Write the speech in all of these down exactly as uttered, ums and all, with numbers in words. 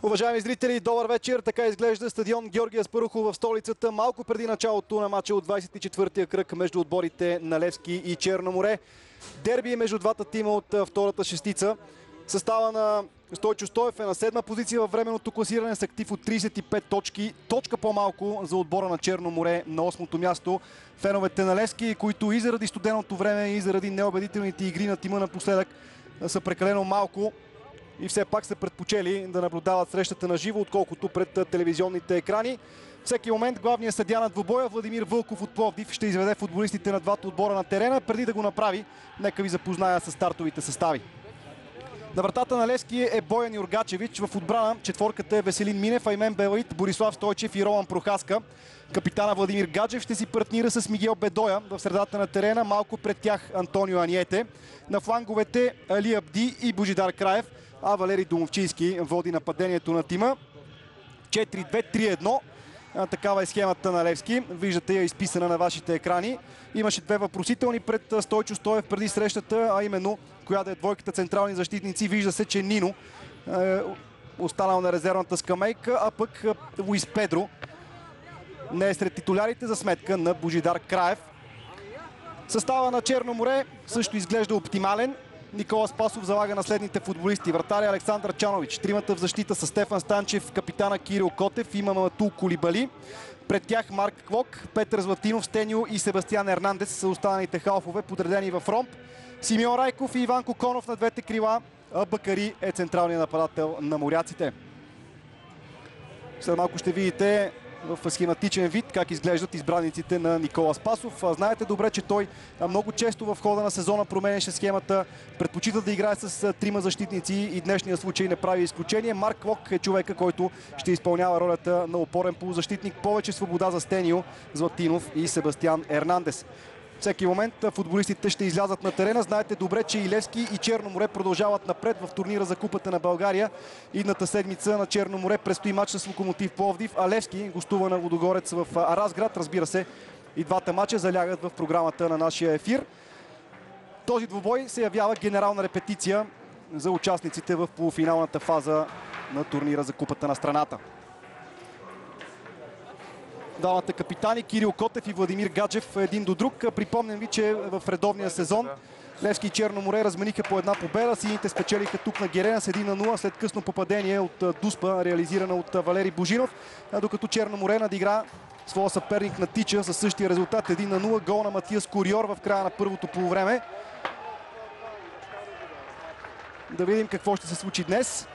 Уважаеми зрители, добър вечер. Така изглежда стадион Георги Аспарухов в столицата малко преди началото на матча от двадесет и четвъртия кръг между отборите на Левски и Черно море. Дерби между двата тима от втората шестица. Състава на Стойчо Стоев е на седма позиция във временното класиране с актив от тридесет и пет точки. Точка по-малко за отбора на Черно море на осмото място. Феновете на Левски, които и заради студеното време, и заради неубедителните игри на тима напоследък са прекалено малко. И все пак са предпочели да наблюдават срещата на живо, отколкото пред телевизионните екрани. Всеки момент главният съдия на двубоя Владимир Вълков от Пловдив ще изведе футболистите на двата отбора на терена. Преди да го направи, нека ви запозная с стартовите състави. На вратата на Левски е Боян Юргачевич. В отбрана четворката е Веселин Минев, Аймен Белаид, Борислав Стойчев и Роман Прохаска. Капитана Владимир Гаджев ще си партнира с Мигел Бедоя в средата на терена, малко пред тях Антонио Аниете. На фланговете Али Абди и Божидар Краев, а Валери Домовчийски води нападението на тима. четири две три едно. Такава е схемата на Левски. Виждате я изписана на вашите екрани. Имаше две въпросителни пред Стойчо Стоев преди срещата, а именно коя да е двойката централни защитници. Вижда се, че Нино е останал на резервната скамейка, а пък Луис Педро не е сред титулярите за сметка на Божидар Краев. Състава на Черно море също изглежда оптимален. Никола Спасов залага на следните футболисти. Вратаря Александър Чанович. Тримата в защита са Стефан Станчев, капитана Кирил Котев, има Матул Колибали. Пред тях Марк Квок, Петър Златинов, Стенио и Себастиан Ернандес са останалите халфове, подредени в ромб. Симеон Райков и Иван Коконов на двете крила, а Бакари е централният нападател на моряците. След малко ще видите в схематичен вид как изглеждат избраниците на Никола Спасов. Знаете добре, че той много често в хода на сезона променяше схемата, предпочита да играе с трима защитници и днешния случай не прави изключение. Марк Квок е човека, който ще изпълнява ролята на опорен полузащитник. Повече свобода за Стенио, Златинов и Себастиан Ернандес. Всеки момент футболистите ще излязат на терена. Знаете добре, че и Левски, и Черно море продължават напред в турнира за Купата на България. Идната седмица на Черно море предстои матч с Локомотив Пловдив, а Левски гостува на Лудогорец в Разград. Разбира се, и двата матча залягат в програмата на нашия ефир. Този двубой се явява генерална репетиция за участниците в полуфиналната фаза на турнира за Купата на страната. Двамата капитани Кирил Котев и Владимир Гаджев един до друг. Припомням ви, че в редовния сезон Левски и Черно море размениха по една победа. Сините спечелиха тук на Герена с един на нула след късно попадение от Дуспа, реализирана от Валери Божинов, докато Черно море надигра своя съперник на Тича със същия резултат един на нула. Гол на Матиас Кориор в края на първото полувреме. Да видим какво ще се случи днес.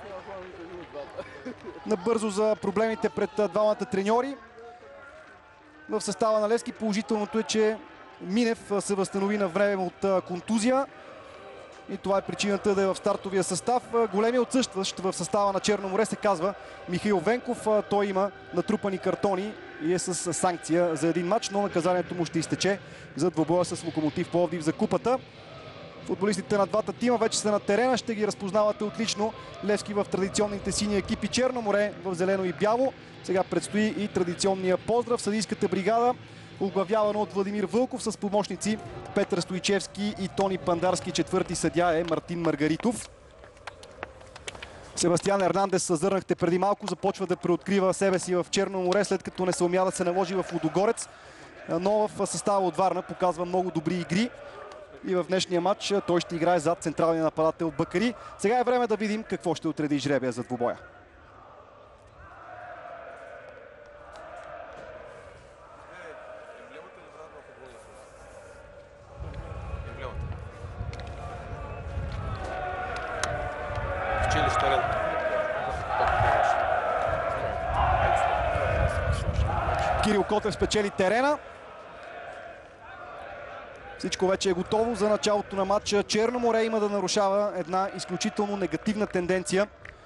Набързо за проблемите пред двамата треньори. В състава на Левски положителното е, че Минев се възстанови на време от контузия и това е причината да е в стартовия състав. Големият отсъстващ в състава на Черно море се казва Михаил Венков. Той има натрупани картони и е с санкция за един матч, но наказанието му ще изтече за двубоя с Локомотив Пловдив за Купата. Футболистите на двата тима вече са на терена, ще ги разпознавате отлично. Левски в традиционните сини екипи, Черно море в зелено и бяло. Сега предстои и традиционния поздрав. Съдийската бригада, оглавявана от Владимир Вълков с помощници Петър Стойчевски и Тони Пандарски. Четвърти съдия е Мартин Маргаритов. Себастиан Ернандес, зърнахте преди малко, започва да преоткрива себе си в Черно море, след като не се умя да се наложи в Лудогорец. Но в състава от Варна показва много добри игри. И в днешния матч той ще играе зад централния нападател Бакари. Сега е време да видим какво ще отреди жребия за двубоя. Кирил Котев спечели терена. Всичко вече е готово за началото на матча. Черно море има да нарушава една изключително негативна тенденция.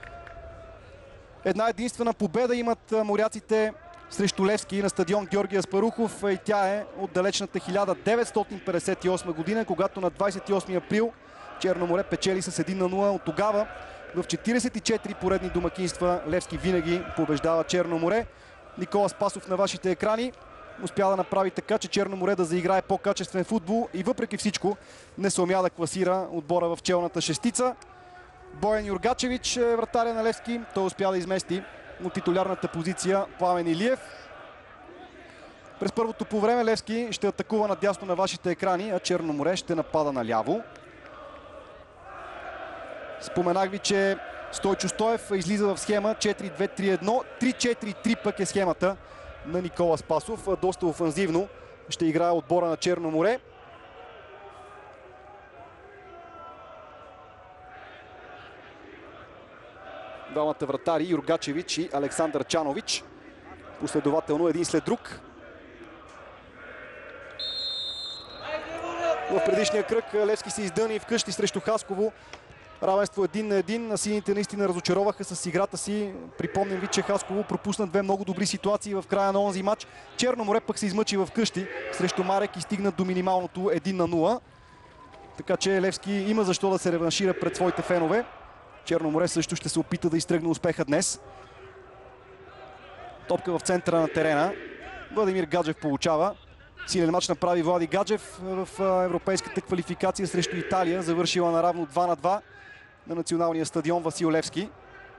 Една единствена победа имат моряците срещу Левски на стадион Георги Аспарухов и тя е от далечната хиляда деветстотин петдесет и осма година, когато на двадесет и осми април Черно море печели с един на нула. От тогава в четиридесет и четири поредни домакинства Левски винаги побеждава Черно море. Никола Спасов на вашите екрани успя да направи така, че Черно море да заиграе по-качествен футбол и въпреки всичко не се умя да класира отбора в челната шестица. Боян Юргачевич е вратаря на Левски. Той успя да измести от титулярната позиция Пламен Илиев. През първото по време Левски ще атакува надясно на вашите екрани, а Черно море ще напада наляво. Споменах ви, че Стойчо Стоев излиза в схема четири две три едно. три четири три пък е схемата на Никола Спасов. Доста офанзивно ще играе отбора на Черно море. Двамата вратари Юргачевич и Александър Чанович. Последователно един след друг. В предишния кръг Левски се издъни вкъщи срещу Хасково. Равенство един на един. На сините наистина разочароваха с играта си. Припомням ви, че Хасково пропусна две много добри ситуации в края на онзи матч. Черно море пък се измъчи в къщи срещу Марек и стигна до минималното един на нула. Така че Левски има защо да се реваншира пред своите фенове. Черно море също ще се опита да изтръгне успеха днес. Топка в центъра на терена. Владимир Гаджев получава. Силен мач направи Влади Гаджев в европейската квалификация срещу Италия. Завършила наравно два на два на националния стадион Васил Левски.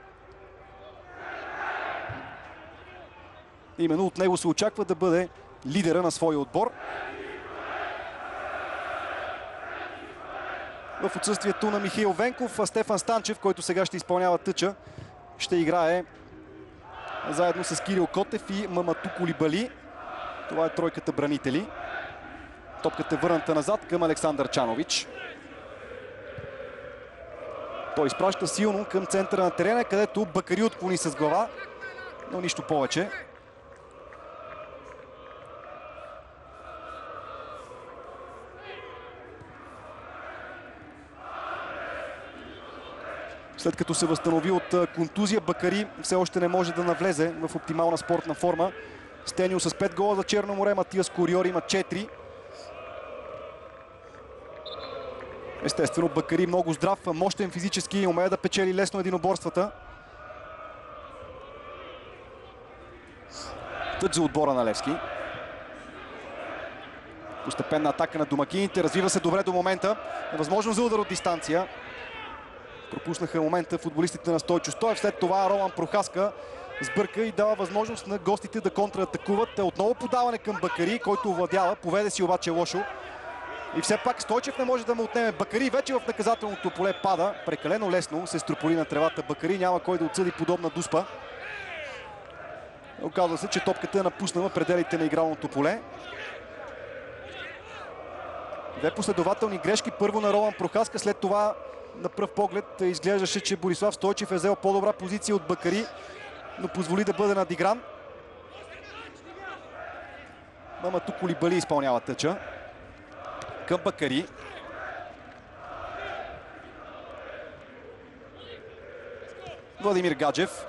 Именно от него се очаква да бъде лидера на своя отбор. В отсъствието на Михаил Венков, Стефан Станчев, който сега ще изпълнява тъча, ще играе заедно с Кирил Котев и Мамату Кулибали. Това е тройката бранители. Топката е върната назад към Александър Чанович. Той изпраща силно към центъра на терена, където Бакари отклони с глава, но нищо повече. След като се възстанови от контузия, Бакари все още не може да навлезе в оптимална спортна форма. Стенио с пет гола за Черно море, Матиас Кориор има четири. Естествено, Бакари много здрав, мощен физически, умее да печели лесно единоборствата. Тъч за отбора на Левски. Постепенна атака на домакините, развива се добре до момента. Възможно за удар от дистанция. Пропуснаха момента футболистите на Стойчо Стоев. След това Роман Прохаска сбърка и дава възможност на гостите да контратакуват. Отново подаване към Бакари, който овладява. Поведе си обаче лошо. И все пак Стойчев не може да му отнеме. Бакари вече в наказателното поле пада. Прекалено лесно се строполи на тревата Бакари. Няма кой да отсъди подобна дуспа. Оказва се, че топката е напуснала пределите на игралното поле. Две последователни грешки. Първо на Роман Прохаска, след това на пръв поглед изглеждаше, че Борислав Стойчев е взел по-добра позиция от Бакари, но позволи да бъде надигран. Мамату Кулибали изпълнява тъча към Бакари. Владимир Гаджев.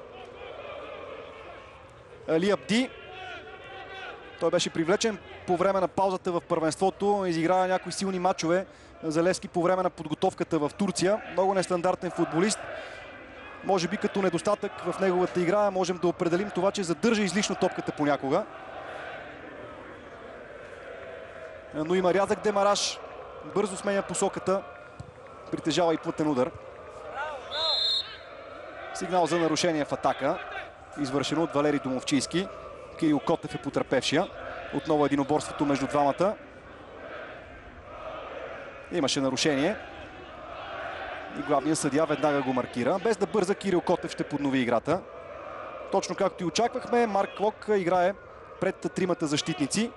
Али Абди. Той беше привлечен по време на паузата в първенството. Изиграва някои силни матчове за Левски по време на подготовката в Турция. Много нестандартен футболист. Може би като недостатък в неговата игра можем да определим това, че задържа излишно топката понякога. Но има рязък демараж. Бързо сменя посоката. Притежава и плътен удар. Сигнал за нарушение в атака. Извършено от Валери Домовчийски. Кирил Котев е потърпевшия. Отново единоборството между двамата. Имаше нарушение. И главният съдия веднага го маркира. Без да бърза, Кирил Котев ще поднови играта. Точно както и очаквахме, Марк Клок играе пред тримата защитници.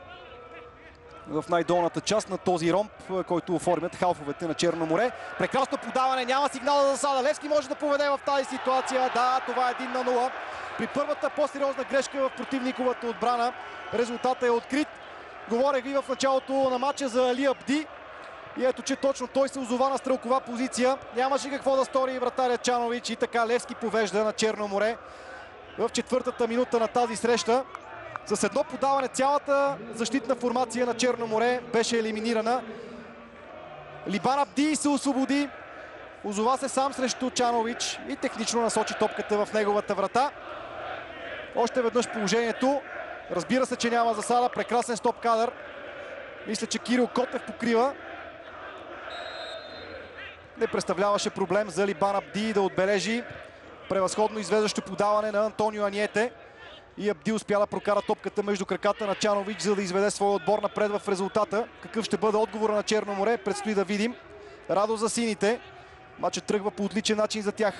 В най-долната част на този ромб, който оформят халфовете на Черно море. Прекрасно подаване, няма сигнал за засада. Левски може да поведе в тази ситуация. Да, това е един на нула. При първата по-сериозна грешка в противниковата отбрана резултатът е открит. Говорех ви в началото на матча за Али Абди. И ето, че точно той се озова на стрелкова позиция. Нямаше какво да стори вратаря Чанович и така Левски повежда на Черно море в четвъртата минута на тази среща. С едно подаване цялата защитна формация на Черно море беше елиминирана. Либан Абди се освободи. Озова се сам срещу Чанович и технично насочи топката в неговата врата. Още веднъж положението. Разбира се, че няма засада. Прекрасен стоп кадър. Мисля, че Кирил Котев покрива. Не представляваше проблем за Либан Абди да отбележи превъзходно извеждащо подаване на Антонио Аниете. И Абди успя да прокара топката между краката на Чанович, за да изведе своя отбор напред в резултата. Какъв ще бъде отговора на Черно море, предстои да видим. Радост за сините. Матчът тръгва по отличен начин за тях.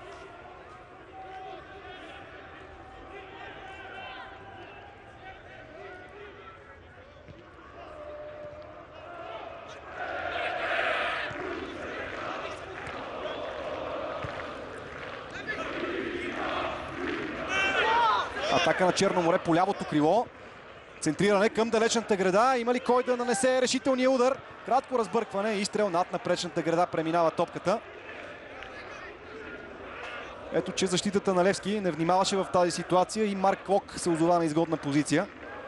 Атака на Черно море по лявото крило. Центриране към далечната града. Има ли кой да нанесе решителния удар? Кратко разбъркване. Изстрел над напречната града. Преминава топката. Ето, че защитата на Левски не внимаваше в тази ситуация и Марк Клок се озова на изгодна позиция.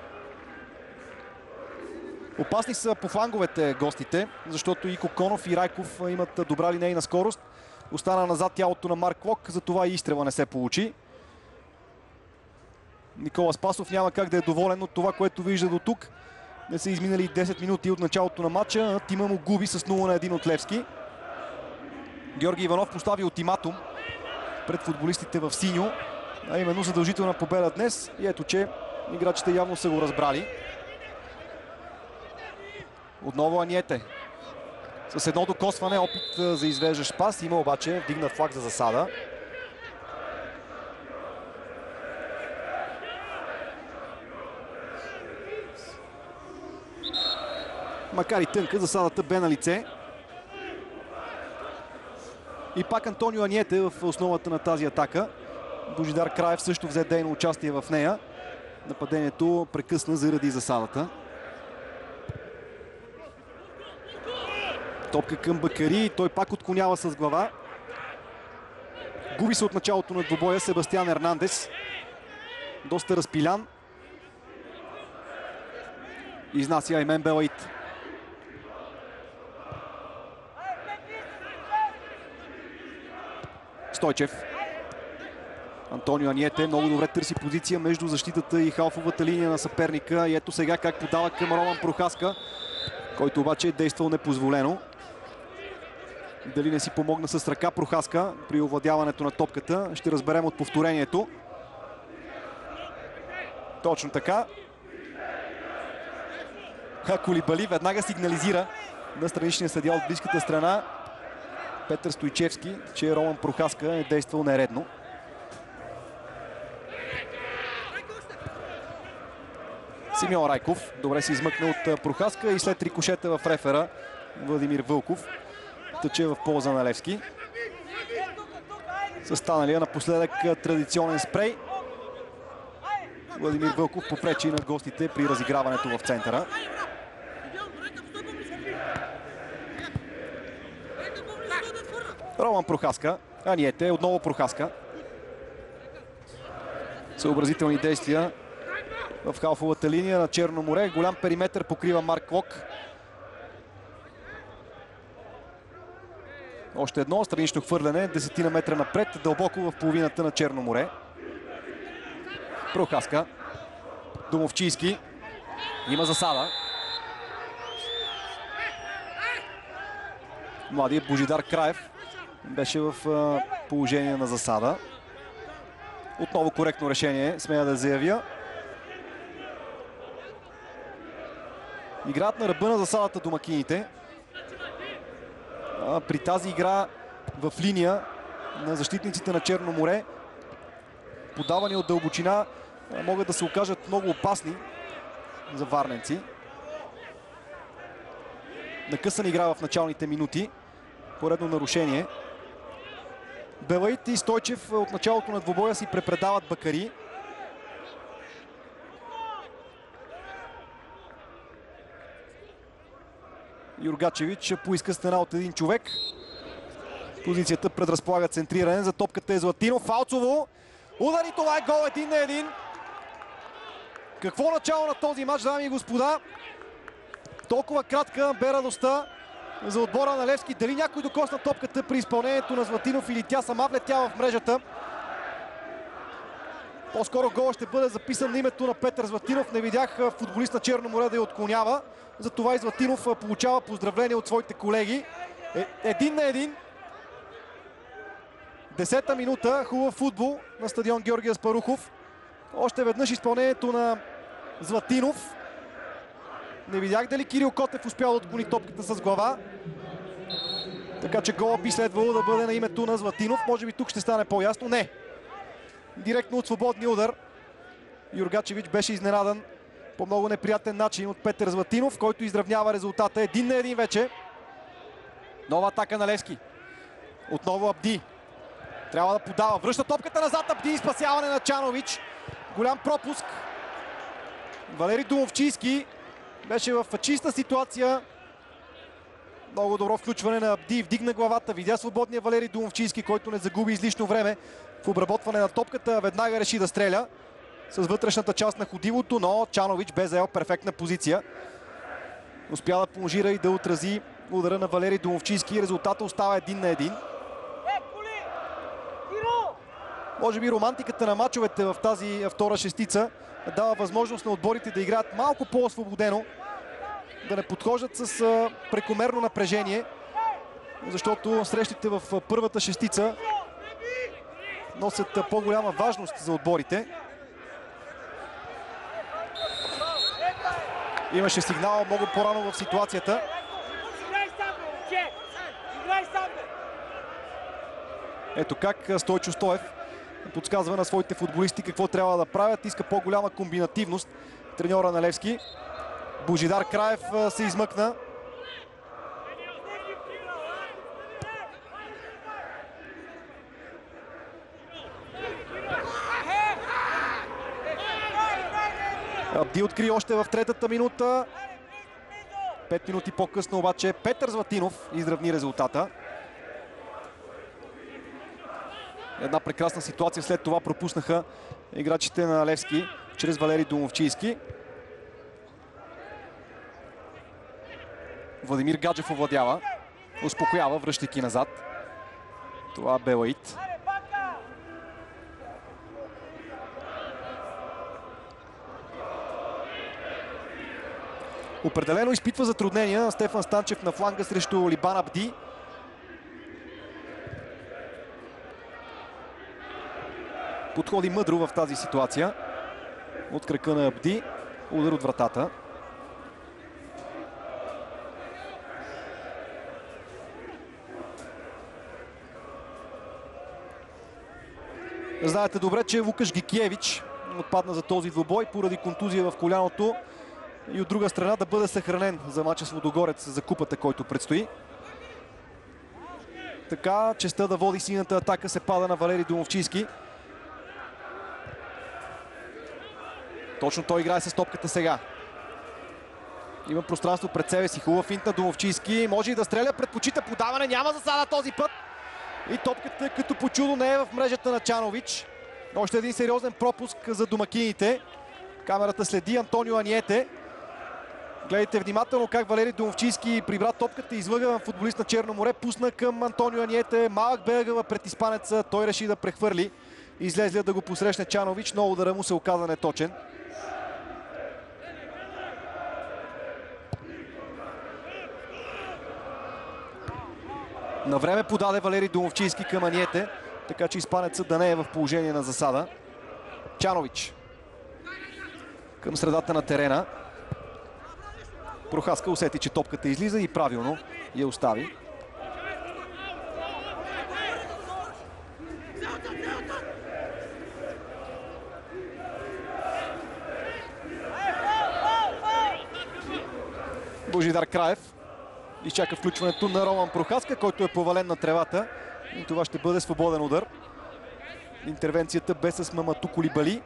Опасни са по фланговете гостите, защото и Коконов и Райков имат добра линейна скорост. Остана назад тялото на Марк Клок, затова и изстрела не се получи. Никола Спасов няма как да е доволен от това, което вижда до тук. Не са изминали десет минути от началото на матча. Тима му губи с нула на един от Левски. Георги Иванов постави ултиматум пред футболистите в синьо, а именно задължителна победа днес. И ето, че играчите явно са го разбрали. Отново Аниете. С едно докосване, опит за извеждащ пас. Има обаче вдигнат флаг за засада. Макар и тънка, засадата бе на лице. И пак Антонио Аниете в основата на тази атака. Божидар Краев също взе дейно участие в нея. Нападението прекъсна заради засадата. Топка към Бакари. Той пак отклонява с глава. Губи се от началото на двубоя Себастиан Ернандес. Доста разпилян. Изнася Аймен Белаид. Стойчев. Антонио Аниете много добре търси позиция между защитата и халфовата линия на съперника. И ето сега как подава към Роман Прохаска, който обаче е действал непозволено. Дали не си помогна с ръка Прохаска при овладяването на топката, ще разберем от повторението. Точно така. Кулибали веднага сигнализира на страничния съдия от близката страна Петър Стойчевски, че Роман Прохаска е действал нередно. Симеон Райков добре се измъкна от Прохаска и след рикошета в рефера Владимир Вълков тъче в полза на Левски. С станалия напоследък традиционен спрей. Владимир Вълков попречи на гостите при разиграването в центъра. Роман Прохаска. Аниете, отново Прохаска. Съобразителни действия в халфовата линия на Черно море. Голям периметър покрива Марк Клок. Още едно странично хвърляне, десетина метра напред, дълбоко в половината на Черно море. Прохаска. Домовчийски. Има засада. Младият Божидар Краев беше в положение на засада. Отново коректно решение, смея да заявя. Играят на ръба на засадата домакините. При тази игра в линия на защитниците на Черно море, подавани от дълбочина, могат да се окажат много опасни за варненци. Накъсан игра в началните минути. Поредно нарушение. Белаид и Стойчев от началото на двубоя си препредават Бакари. Юргачевич поиска стена от един човек. Позицията предразполага центриране. За топката е Златинов. Фалцово. Удари, това е гол един на един. Какво начало на този матч, дами и господа. Толкова кратка бе радостта за отбора на Левски. Дали някой докосна топката при изпълнението на Златинов или тя сама влетява в мрежата. По-скоро гола ще бъде записан на името на Петър Златинов. Не видях футболист на Черно море да я отклонява. Затова и Златинов получава поздравление от своите колеги. Е, един на един. Десета минута, хубав футбол на стадион Георги Аспарухов. Още веднъж изпълнението на Златинов. Не видях дали Кирил Котев успял да отклони топката с глава. Така че гола би следвало да бъде на името на Златинов. Може би тук ще стане по-ясно. Не. Директно от свободния удар. Юргачевич беше изненадан по много неприятен начин от Петър Златинов, който изравнява резултата. Един на един вече. Нова атака на Левски. Отново Абди. Трябва да подава. Връща топката назад. Абди и спасяване на Чанович. Голям пропуск. Валери Домовчийски беше в чиста ситуация. Много добро включване на Абди. Вдигна главата. Видя свободния Валери Домовчийски, който не загуби излишно време в обработване на топката. Веднага реши да стреля с вътрешната част на ходилото, но Чанович бе заел перфектна позиция. Успя да поможира и да отрази удара на Валери Домовчийски. Резултата остава един на един. Може би романтиката на мачовете в тази втора шестица дава възможност на отборите да играят малко по-освободено, да не подхождат с прекомерно напрежение, защото срещите в първата шестица носят по-голяма важност за отборите. Имаше сигнал много по-рано в ситуацията. Ето как Стойчо Стоев подсказва на своите футболисти какво трябва да правят. Иска по-голяма комбинативност треньора на Левски. Божидар Краев се измъкна. Абди откри още в третата минута. Пет минути по-късно обаче Петър Златинов изравни резултата. Една прекрасна ситуация след това пропуснаха играчите на Левски чрез Валери Домовчийски. Владимир Гаджев овладява. Успокоява, връщайки назад. Това бе Лаид. Определено изпитва затруднения Стефан Станчев на фланга срещу Либан Абди. Подходи мъдро в тази ситуация. От крака на Абди. Удар от вратата. Знаете добре, че Лукаш Гикиевич отпадна за този двубой поради контузия в коляното и от друга страна да бъде съхранен за мача с Лудогорец за купата, който предстои. Така, честта да води синята атака се пада на Валери Домовчийски. Точно той играе с топката сега. Има пространство пред себе си. Хубав финт на Домовчийски. Може и да стреля, предпочита подаване. Няма засада този път. И топката като по чудо не е в мрежата на Чанович. Още един сериозен пропуск за домакините. Камерата следи Антонио Аниете. Гледайте внимателно как Валери Домовчийски прибра топката и излъга футболист на Черно море. Пусна към Антонио Аниете. Малък бегава пред испанеца. Той реши да прехвърли. Излезли да го посрещне Чанович, но удара му се оказа неточен. На време подаде Валери Домовчийски към Аниете, така че испанецът да не е в положение на засада. Чанович към средата на терена. Прохаска усети, че топката излиза и правилно я остави. Божидар Краев изчака включването на Роман Прохаска, който е повален на тревата. И това ще бъде свободен удар. Интервенцията бе с Мамату Кулибали.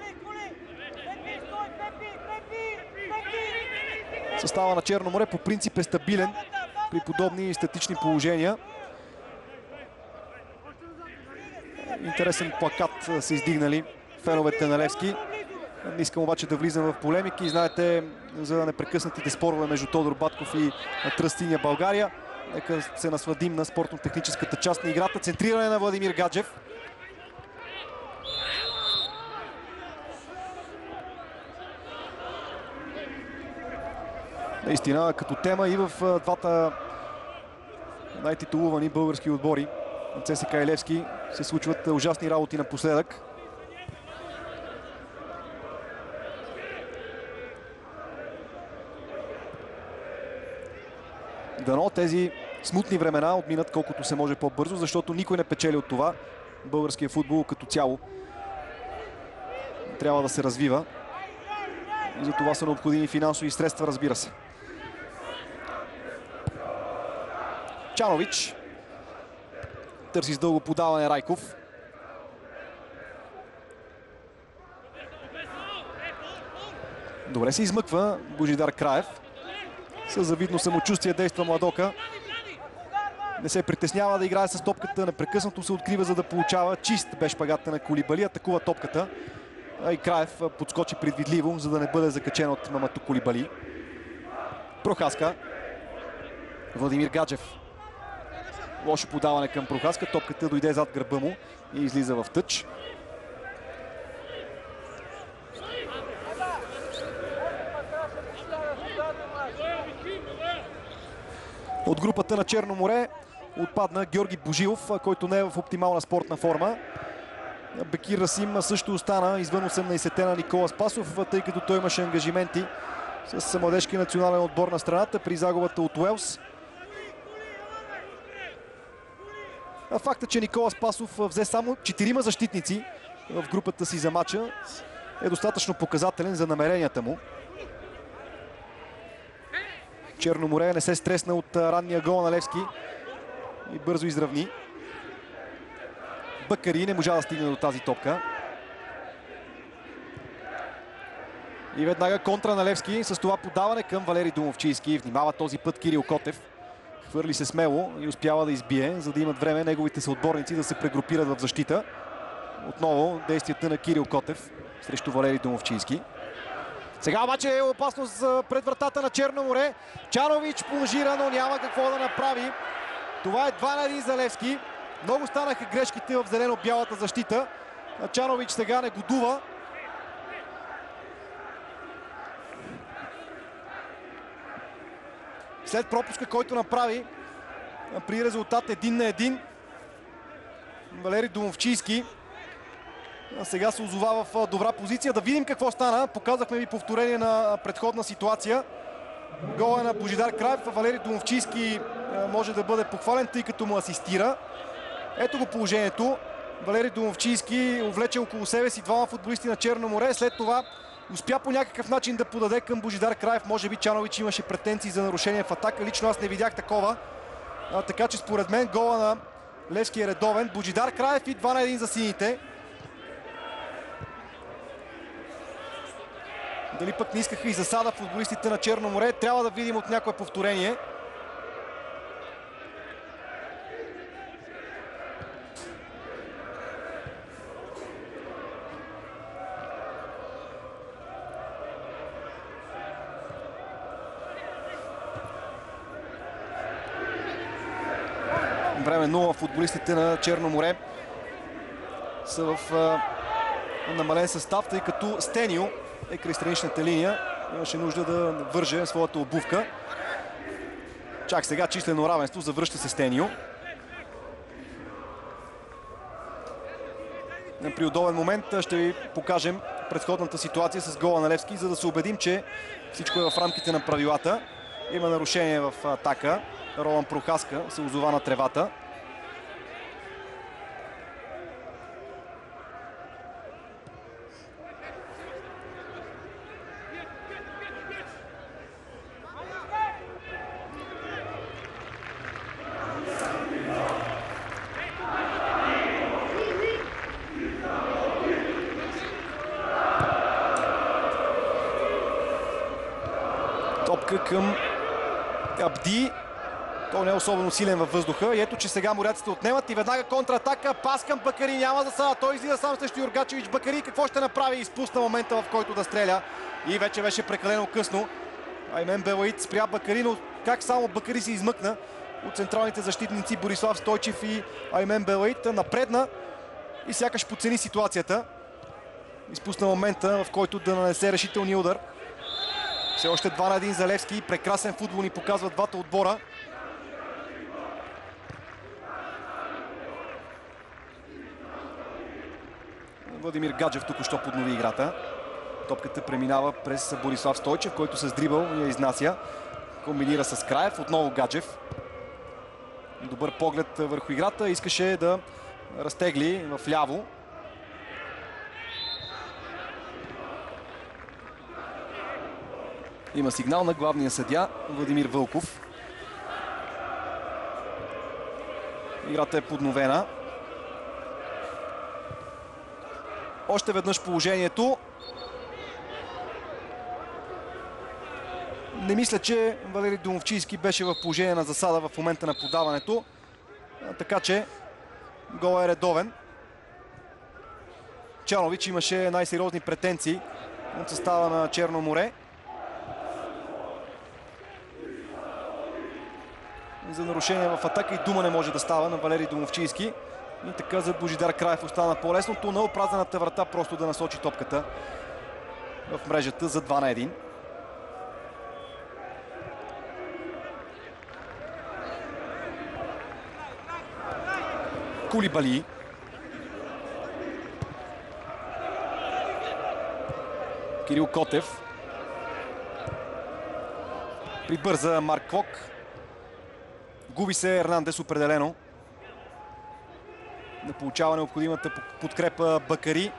Състава на Черно море по принцип е стабилен при подобни статични положения. Интересен плакат са издигнали феновете на Левски. Не искам обаче да влизам в полемики. Знаете за непрекъснатите спорове между Тодор Батков и Тръст Синя България. Нека се насладим на спортно-техническата част на играта. Центриране на Владимир Гаджев. Наистина, като тема и в двата най-титулувани български отбори на ЦСКА и Левски се случват ужасни работи напоследък. Дано тези смутни времена отминат колкото се може по-бързо, защото никой не печели от това. Българския футбол като цяло трябва да се развива. И за това са необходими финансови средства, разбира се. Чанович търси с дълго подаване Райков. Добре се измъква Божидар Краев. С завидно самочувствие действа Младока. Не се притеснява да играе с топката, непрекъснато се открива, за да получава. Чист бе шпагата на Кулибали, атакува топката. А и Краев подскочи предвидливо, за да не бъде закачен от Мамату Кулибали. Прохаска. Владимир Гаджев. Лошо подаване към Прохаска. Топката дойде зад гърба му и излиза в тъч. От групата на Черно море отпадна Георги Божилов, който не е в оптимална спортна форма. Бекир Расим също остана извън осемнайсетте на Никола Спасов, тъй като той имаше ангажименти с младежкия национален отбор на страната при загубата от Уелс. А факта, че Никола Спасов взе само четирима защитници в групата си за мача, е достатъчно показателен за намеренията му. Черно море не се стресна от ранния гол на Левски и бързо изравни. Бакари не можа да стигне до тази топка. И веднага контра на Левски с това подаване към Валери Домовчийски. Внимава този път Кирил Котев. Хвърли се смело и успява да избие, за да имат време неговите съотборници да се прегрупират в защита. Отново действията на Кирил Котев срещу Валери Домовчийски. Сега обаче е опасност пред вратата на Черно море. Чанович плонжира, но няма какво да направи. Това е два на един за Левски. Много станаха грешките в зелено-бялата защита. Чанович сега не годува. След пропуска, който направи при резултат един на един, Валери Домовчийски а сега се озова в добра позиция. Да видим какво стана. Показахме ви повторение на предходна ситуация. Гола на Божидар Краев. Валери Домовчийски може да бъде похвален, тъй като му асистира. Ето го положението. Валери Домовчийски увлече около себе си двама футболисти на Черно море. След това успя по някакъв начин да подаде към Божидар Краев. Може би Чанович имаше претенции за нарушение в атака. Лично аз не видях такова. А, така че според мен гола на Левски е редовен. Божидар Краев и два на един за сините. Дали пък не искаха и засада футболистите на Черно море, трябва да видим от някое повторение. Време нула футболистите на Черно море са в а, намален състав, тъй като Стенио е край страничната линия. Имаше нужда да върже своята обувка. Чак сега числено равенство, завръща се Стенио. При удобен момент ще ви покажем предходната ситуация с гола на Левски, за да се убедим, че всичко е в рамките на правилата. Има нарушение в атака. Ролан Прохаска се озова на тревата. Топка към Абди. Той не е особено силен във въздуха. И ето, че сега моряците отнемат и веднага контратака. Пас към Бакари, няма засада. Той излиза сам срещу Юргачевич. Бакари какво ще направи? Изпусна момента, в който да стреля. И вече беше прекалено късно. Аймен Белаид спря Бакари, но как само Бакари се измъкна от централните защитници Борислав Стойчев и Аймен Белаид. Напредна и сякаш подцени ситуацията. Изпусна момента, в който да нанесе решителния удар. Все още два на един за Левски. Прекрасен футбол ни показват двата отбора. Владимир Гаджев току-що поднови играта. Топката преминава през Борислав Стойчев, който с дрибъл я изнася. Комбинира с Краев. Отново Гаджев. Добър поглед върху играта. Искаше да разтегли в ляво. Има сигнал на главния съдия Владимир Вълков. Играта е подновена. Още веднъж положението. Не мисля, че Валери Домовчийски беше в положение на засада в момента на подаването. Така че гол е редовен. Чанович имаше най-сериозни претенции от състава на Черно море. За нарушение в атака и дума не може да става на Валери Домовчийски. И така за Божидар Краев остана по-лесното, на опразнената врата просто да насочи топката в мрежата за два на един. Кулибали. Кирил Котев. Прибърза Марк Квок. Губи се Ернандес определено. Не получава необходимата подкрепа Бакари.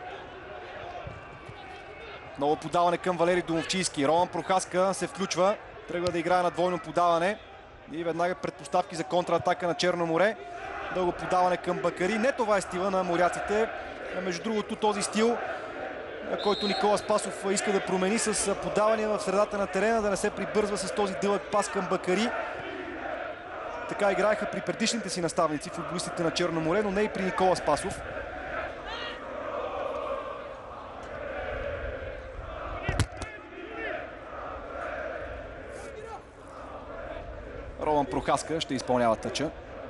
Ново подаване към Валери Домовчийски. Роман Прохаска се включва. Тръгва да играе на двойно подаване. И веднага предпоставки за контратака на Черно море. Дълго подаване към Бакари. Не това е стила на моряците. Между другото, този стил, който Никола Спасов иска да промени с подаване в средата на терена, да не се прибързва с този дълъг пас към Бакари. Така играеха при предишните си наставници, футболистите на Черно море, но не и при Никола Спасов. Роман Прохаска ще изпълнява тъча.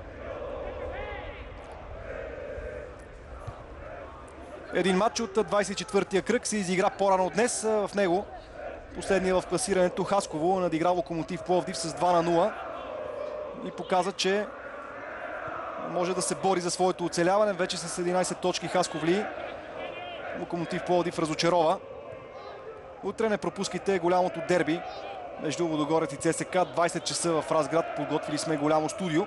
Един матч от двадесет и четвъртия кръг се изигра по-рано днес. В него последния в класирането Хасково надигра Локомотив Пловдив с два на нула и показа, че може да се бори за своето оцеляване. Вече с единадесет точки Хасковли Локомотив Пловдив разочарова. Утре не пропускайте голямото дерби между Лудогорец и ЦСКА. двадесет часа в Разград. Подготвили сме голямо студио.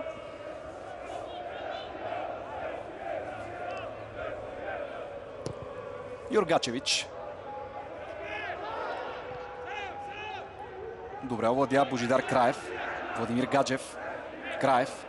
Юргачевич. Добре овладя Божидар Краев. Владимир Гаджев. Краев.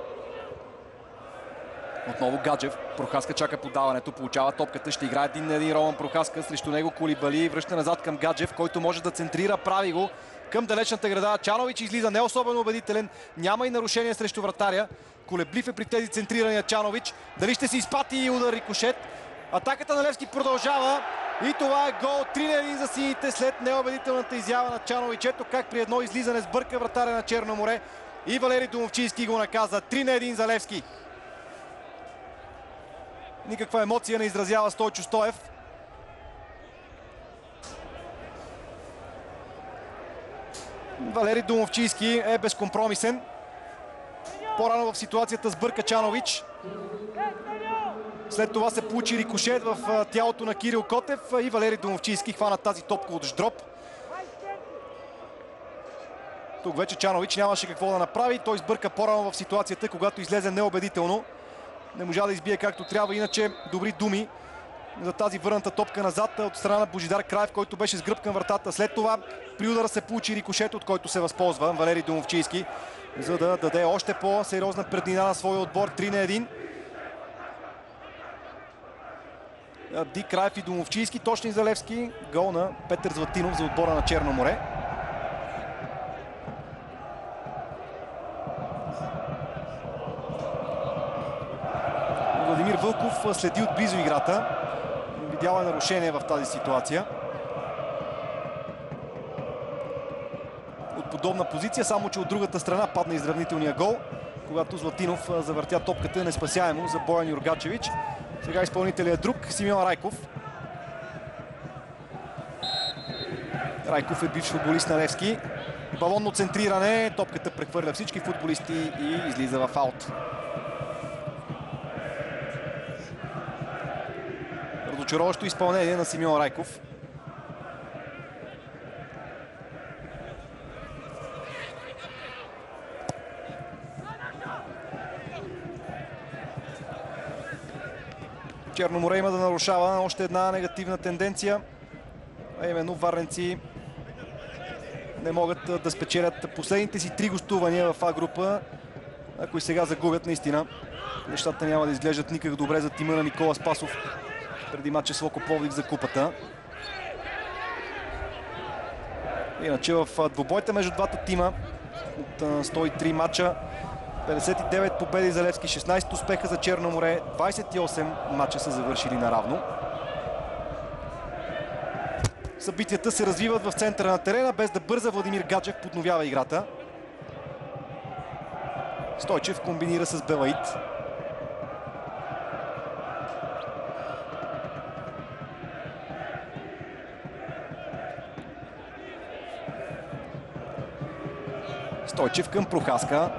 Отново Гаджев. Прохаска чака подаването. Получава топката. Ще играе един на един Роман Прохаска. Срещу него Кулибали. Връща назад към Гаджев, който може да центрира. Прави го към далечната града. Чанович излиза не особено убедителен. Няма и нарушение срещу вратаря. Колеблив е при тези центрирания Чанович. Дали ще се изпати и удар рикошет. Атаката на Левски продължава и това е гол три на един за сините след неубедителната изява на Чанович. Ето как при едно излизане сбърка вратаря на Черно море и Валери Домовчийски го наказа. три на един за Левски. Никаква емоция не изразява Стойчо Стоев. Валери Домовчийски е безкомпромисен. По-рано в ситуацията сбърка Чанович. След това се получи рикошет в тялото на Кирил Котев и Валери Домовчийски хвана тази топка от Ждроп. Тук вече Чанович нямаше какво да направи. Той сбърка по-рано в ситуацията, когато излезе неубедително. Не можа да избие както трябва, иначе добри думи за тази върната топка назад от страна на Божидар Краев, който беше с гръб към вратата. След това при удара се получи рикошет, от който се възползва Валери Домовчийски, за да даде още по-сериозна преднина на своя отбор. три на един. Ди Краев и Домовчийски, точни за Левски. Гол на Петър Златинов за отбора на Черно море. Владимир Вълков следи отблизо играта. Видял е нарушение в тази ситуация. От подобна позиция, само че от другата страна падна изравнителния гол, когато Златинов завъртя топката неспасяемо за Боян Юргачевич. Сега изпълнителят е друг, Симеон Райков. Райков е бивш футболист на Левски. Балонно центриране, топката прехвърля всички футболисти и излиза в аут. Разочароващо изпълнение на Симеон Райков. Черно море има да нарушава още една негативна тенденция, а именно варненци не могат да спечелят последните си три гостувания в А група. Ако и сега загубят, наистина нещата няма да изглеждат никак добре за тима на Никола Спасов преди матча с Локо Пловдив за купата. Иначе в двубойта между двата тима от сто и три матча, петдесет и девет победи за Левски, шестнайсет успеха за Черно море, двайсет и осем матча са завършили наравно. Събитията се развиват в центъра на терена, без да бърза. Владимир Гаджев подновява играта. Стойчев комбинира с Белаид. Стойчев към Прохаска.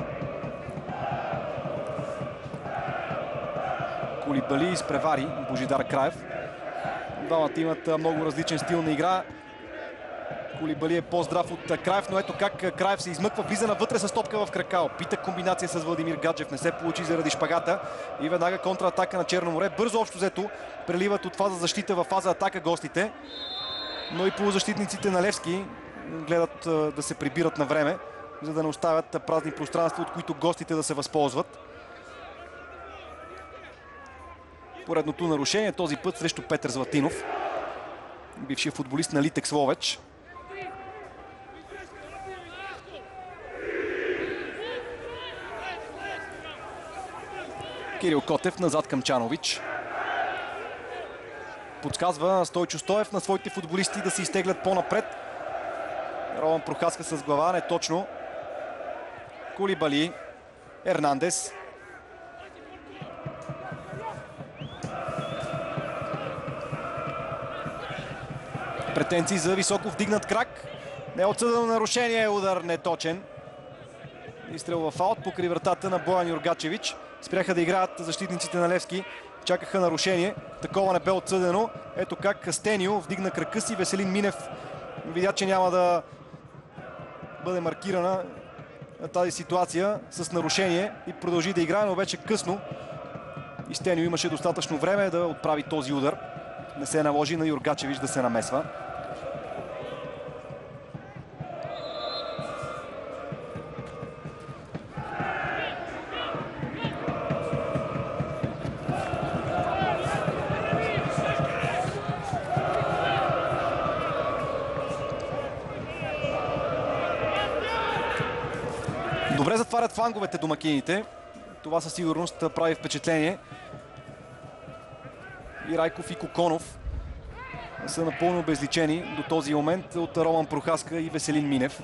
Кулибали изпревари Божидар Краев. Двамата имат много различен стил на игра. Кулибали е по-здрав от Краев, но ето как Краев се измъква, влиза навътре с топка в крака. Опита комбинация с Владимир Гаджев, не се получи заради шпагата. И веднага контратака на Черно море. Бързо общо взето преливат от фаза защита в фаза атака гостите. Но и полузащитниците на Левски гледат да се прибират на време, за да не оставят празни пространства, от които гостите да се възползват. Поредното нарушение, този път срещу Петър Златинов, бившия футболист на Литекс Ловеч. Кирил Котев назад към Чанович. Подсказва Стойчо Стоев на своите футболисти да се изтеглят по-напред. Роман Прохаска с глава, не точно. Кулибали, Ернандес. Претенции за високо вдигнат крак. Не е отсъдено нарушение, удар неточен. Изстрел в аут покрай вратата на Боян Юргачевич. Спряха да играят защитниците на Левски. Чакаха нарушение. Такова не бе отсъдено. Ето как Стенио вдигна крака си. Веселин Минев видя, че няма да бъде маркирана тази ситуация с нарушение и продължи да играе, но вече късно. И Стенио имаше достатъчно време да отправи този удар. Не се наложи на Юргачевич да се намесва. Добре затварят фланговете домакините. Това със сигурност прави впечатление. И Райков и Коконов са напълно обезличени до този момент от Роман Прохаска и Веселин Минев.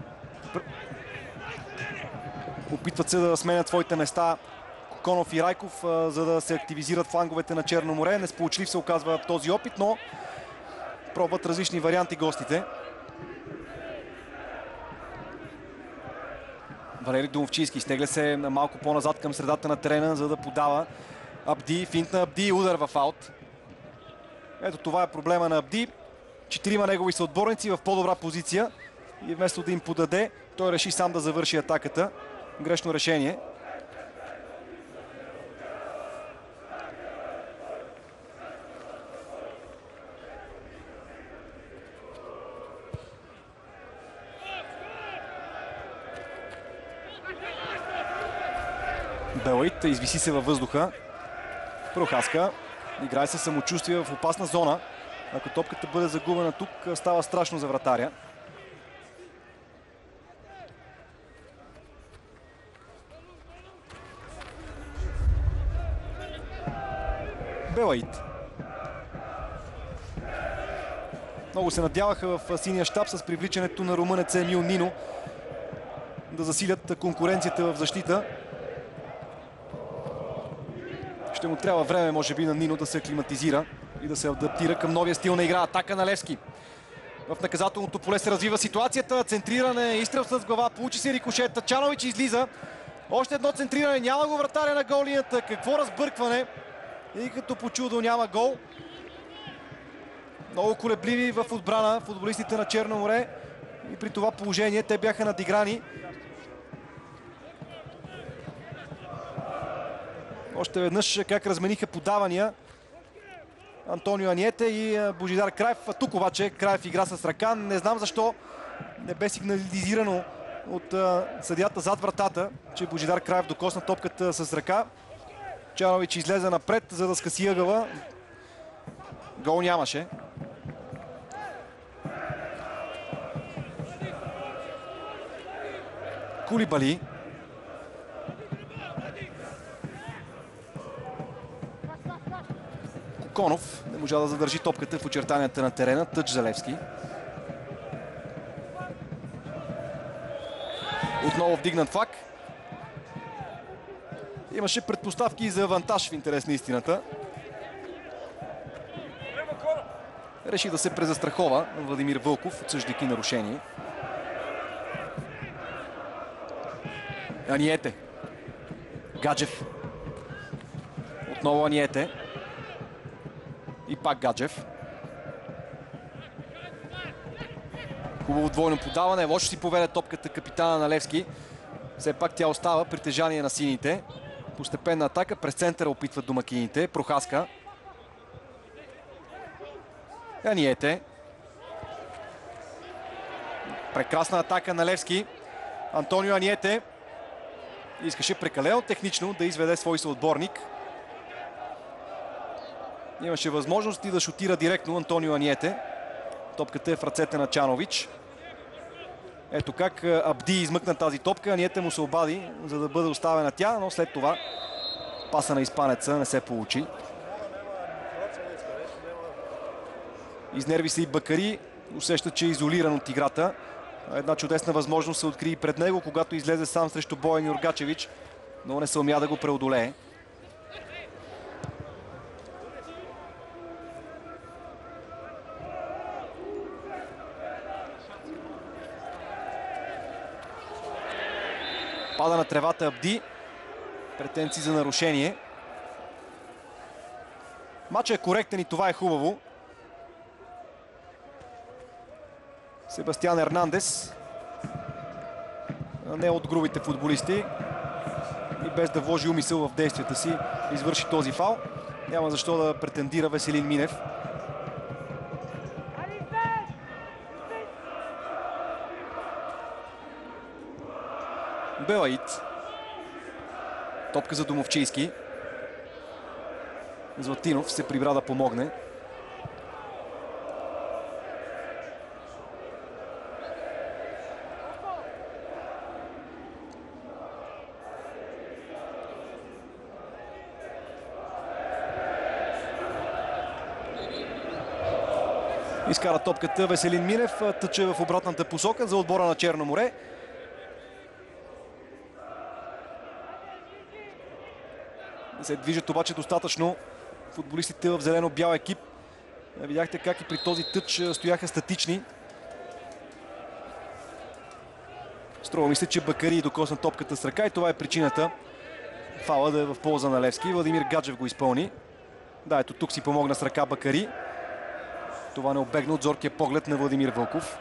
Опитват се да сменят своите места Коконов и Райков, за да се активизират фланговете на Черно море. Несполучлив се оказва този опит, но пробват различни варианти гостите. Валери Домовчийски изтегля се малко по-назад към средата на терена, за да подава Абди. Финт на Абди и удар в аут. Ето това е проблема на Абди. Четирима негови съотборници в по-добра позиция и вместо да им подаде, той реши сам да завърши атаката. Грешно решение. Белаид извиси се във въздуха. Прохаска играе със самочувствие в опасна зона. Ако топката бъде загубена тук, става страшно за вратаря. Белаид. Много се надяваха в синия щаб с привличането на румънеца Емил Нино да засилят конкуренцията в защита. Ще му трябва време, може би, на Нино да се аклиматизира и да се адаптира към новия стил на игра. Атака на Левски. В наказателното поле се развива ситуацията. Центриране, изстрел с глава, получи се рикошет. Чанович излиза. Още едно центриране, няма го вратаря на гол линията. Какво разбъркване. И като по чудо няма гол. Много колебливи в отбрана футболистите на Черно море и при това положение те бяха надиграни. Още веднъж как размениха подавания Антонио Аниете и Божидар Краев. Тук обаче Краев игра с ръка. Не знам защо не бе сигнализирано от съдията зад вратата, че Божидар Краев докосна топката с ръка. Чанович излезе напред, за да скъси ъгъла. Гол нямаше. Кулибали. Коконов не можа да задържи топката в очертанията на терена. Тъч за Левски. Отново вдигнат флаг. Имаше предпоставки за авантаж в интерес на истината. Реши да се презастрахова Владимир Вълков, отсъждайки нарушение. Аниете. Гаджев. Отново Аниете. И пак Гаджев. Хубаво двойно подаване. Лошо си поведе топката капитана на Левски. Все пак тя остава притежание на сините. Постепенна атака. През центъра опитват домакините. Прохаска. Аниете. Прекрасна атака на Левски. Антонио Аниете искаше прекалено технично да изведе свой съотборник. Имаше възможности да шутира директно Антонио Аниете. Топката е в ръцете на Чанович. Ето как Абди измъкна тази топка. Аниете му се обади, за да бъде оставена тя, но след това паса на испанеца не се получи. Изнерви се и Бакари. Усеща, че е изолиран от играта. Една чудесна възможност се откри и пред него, когато излезе сам срещу Боян Юргачевич, но не съумя да го преодолее. Пада на тревата Абди. Претенции за нарушение. Матчът е коректен и това е хубаво. Себастиан Ернандес, не от грубите футболисти, и без да вложи умисъл в действията си, извърши този фал. Няма защо да претендира Веселин Минев. Белаид. Топка за Домовчийски. Златинов се прибра да помогне. Изкара топката Веселин Минев, тъче в обратната посока за отбора на Черно море. Се движат обаче достатъчно футболистите в зелено-бял екип. Видяхте как и при този тъч стояха статични. Струва ми се, че Бакари докосна топката с ръка и това е причината фала да е в полза на Левски. Владимир Гаджев го изпълни. Да, ето тук си помогна с ръка Бакари. Това не обегна от зоркия поглед на Владимир Вълков.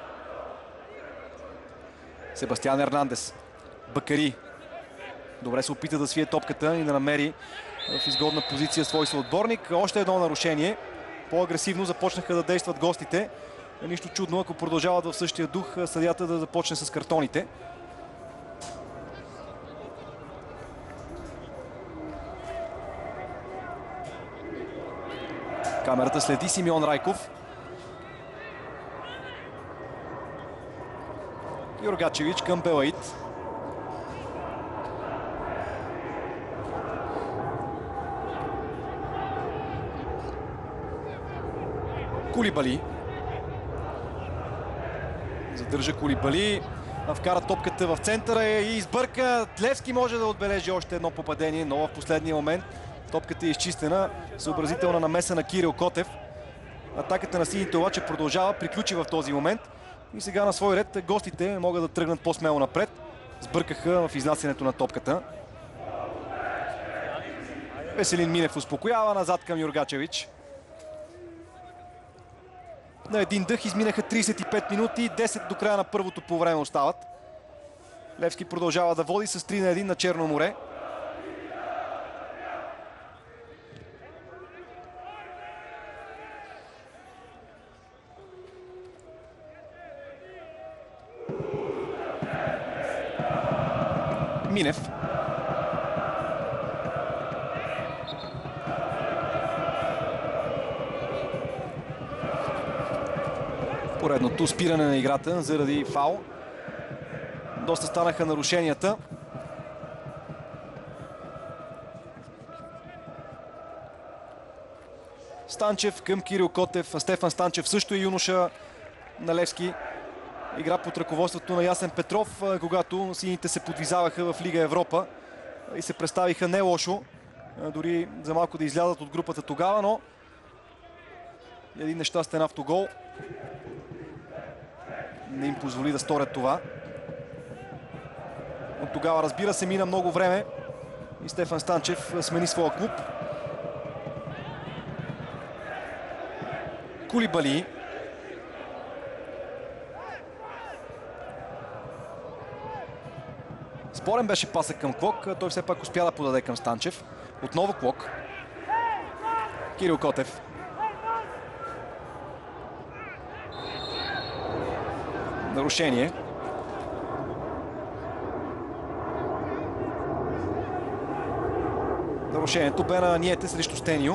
Себастиан Ернандес. Бакари. Добре се опита да свие топката и да намери в изгодна позиция свой съотборник. Още едно нарушение. По-агресивно започнаха да действат гостите. Нищо чудно, ако продължават в същия дух, съдията да започне с картоните. Камерата следи Симеон Райков. Юргачевич към Белаид. Кулибали. Задържа Кулибали. Вкара топката в центъра и избърка. Левски може да отбележи още едно попадение, но в последния момент топката е изчистена. Съобразителна намеса на Кирил Котев. Атаката на сините обаче продължава, приключи в този момент. И сега на свой ред гостите могат да тръгнат по-смело напред. Сбъркаха в изнасянето на топката. Веселин Минев успокоява, назад към Юргачевич. На един дъх изминаха тридесет и пет минути, десет до края на първото по време остават. Левски продължава да води с три на едно на Черно море. Минев. Поредното спиране на играта заради фаул. Доста станаха нарушенията. Станчев към Кирил Котев. Стефан Станчев също е юноша на Левски. Игра под ръководството на Ясен Петров, когато сините се подвизаваха в Лига Европа и се представиха не лошо. Дори за малко да излязат от групата тогава, но един нещастен автогол не им позволи да сторят това. От тогава, разбира се, мина много време и Стефан Станчев смени своя клуб. Кулибали. Спорен беше пасък към Клок. Той все пак успя да подаде към Станчев. Отново Клок. Кирил Котев. Нарушение. Нарушението бе на Ниете срещу Стенио.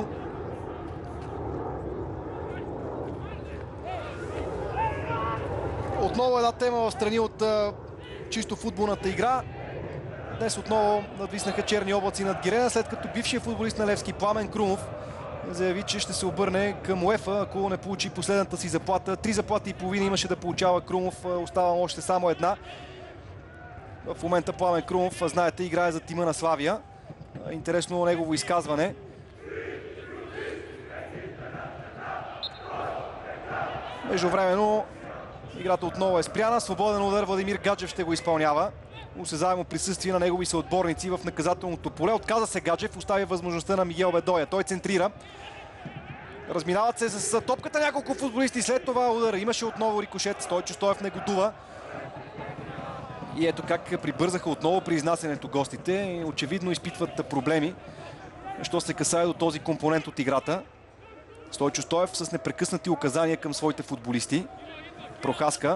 Отново една тема в страни от а, чисто футболната игра. Днес отново надвиснаха черни облаци над Гирена, след като бившият футболист на Левски Пламен Крумов заяви, че ще се обърне към УЕФА, ако не получи последната си заплата. Три заплати и половина имаше да получава Крумов, остава още само една. В момента Пламен Крумов, знаете, играе за тима на Славия. Интересно негово изказване. Междувременно играта отново е спряна. Свободен удар, Владимир Гаджев ще го изпълнява. Осезаемо присъствие на негови съотборници в наказателното поле. Отказа се Гаджев, остави възможността на Мигел Бедоя. Той центрира. Разминават се с топката няколко футболисти. След това удар имаше отново рикошет. Стойчо Стоев негодува. И ето как прибързаха отново при изнасянето гостите. Очевидно изпитват проблеми, що се касае до този компонент от играта. Стойчо Стоев с непрекъснати указания към своите футболисти. Прохаска.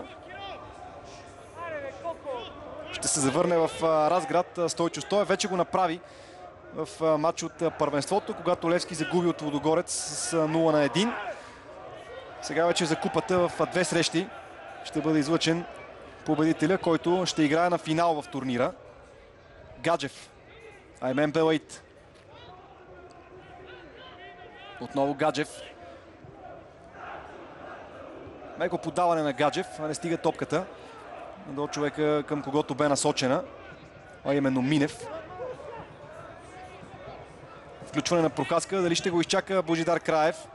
Ще се завърне в Разград Стойчо Стоев. Вече го направи в матч от първенството, когато Левски загуби от Лудогорец с нула на едно. Сега вече за купата в две срещи ще бъде излъчен победителя, който ще играе на финал в турнира. Гаджев. Аймен Белаид. Отново Гаджев. Меко подаване на Гаджев, а не стига топката до човека, към когото бе насочена, а именно Минев. Включване на Прохаска, дали ще го изчака Божидар Краев.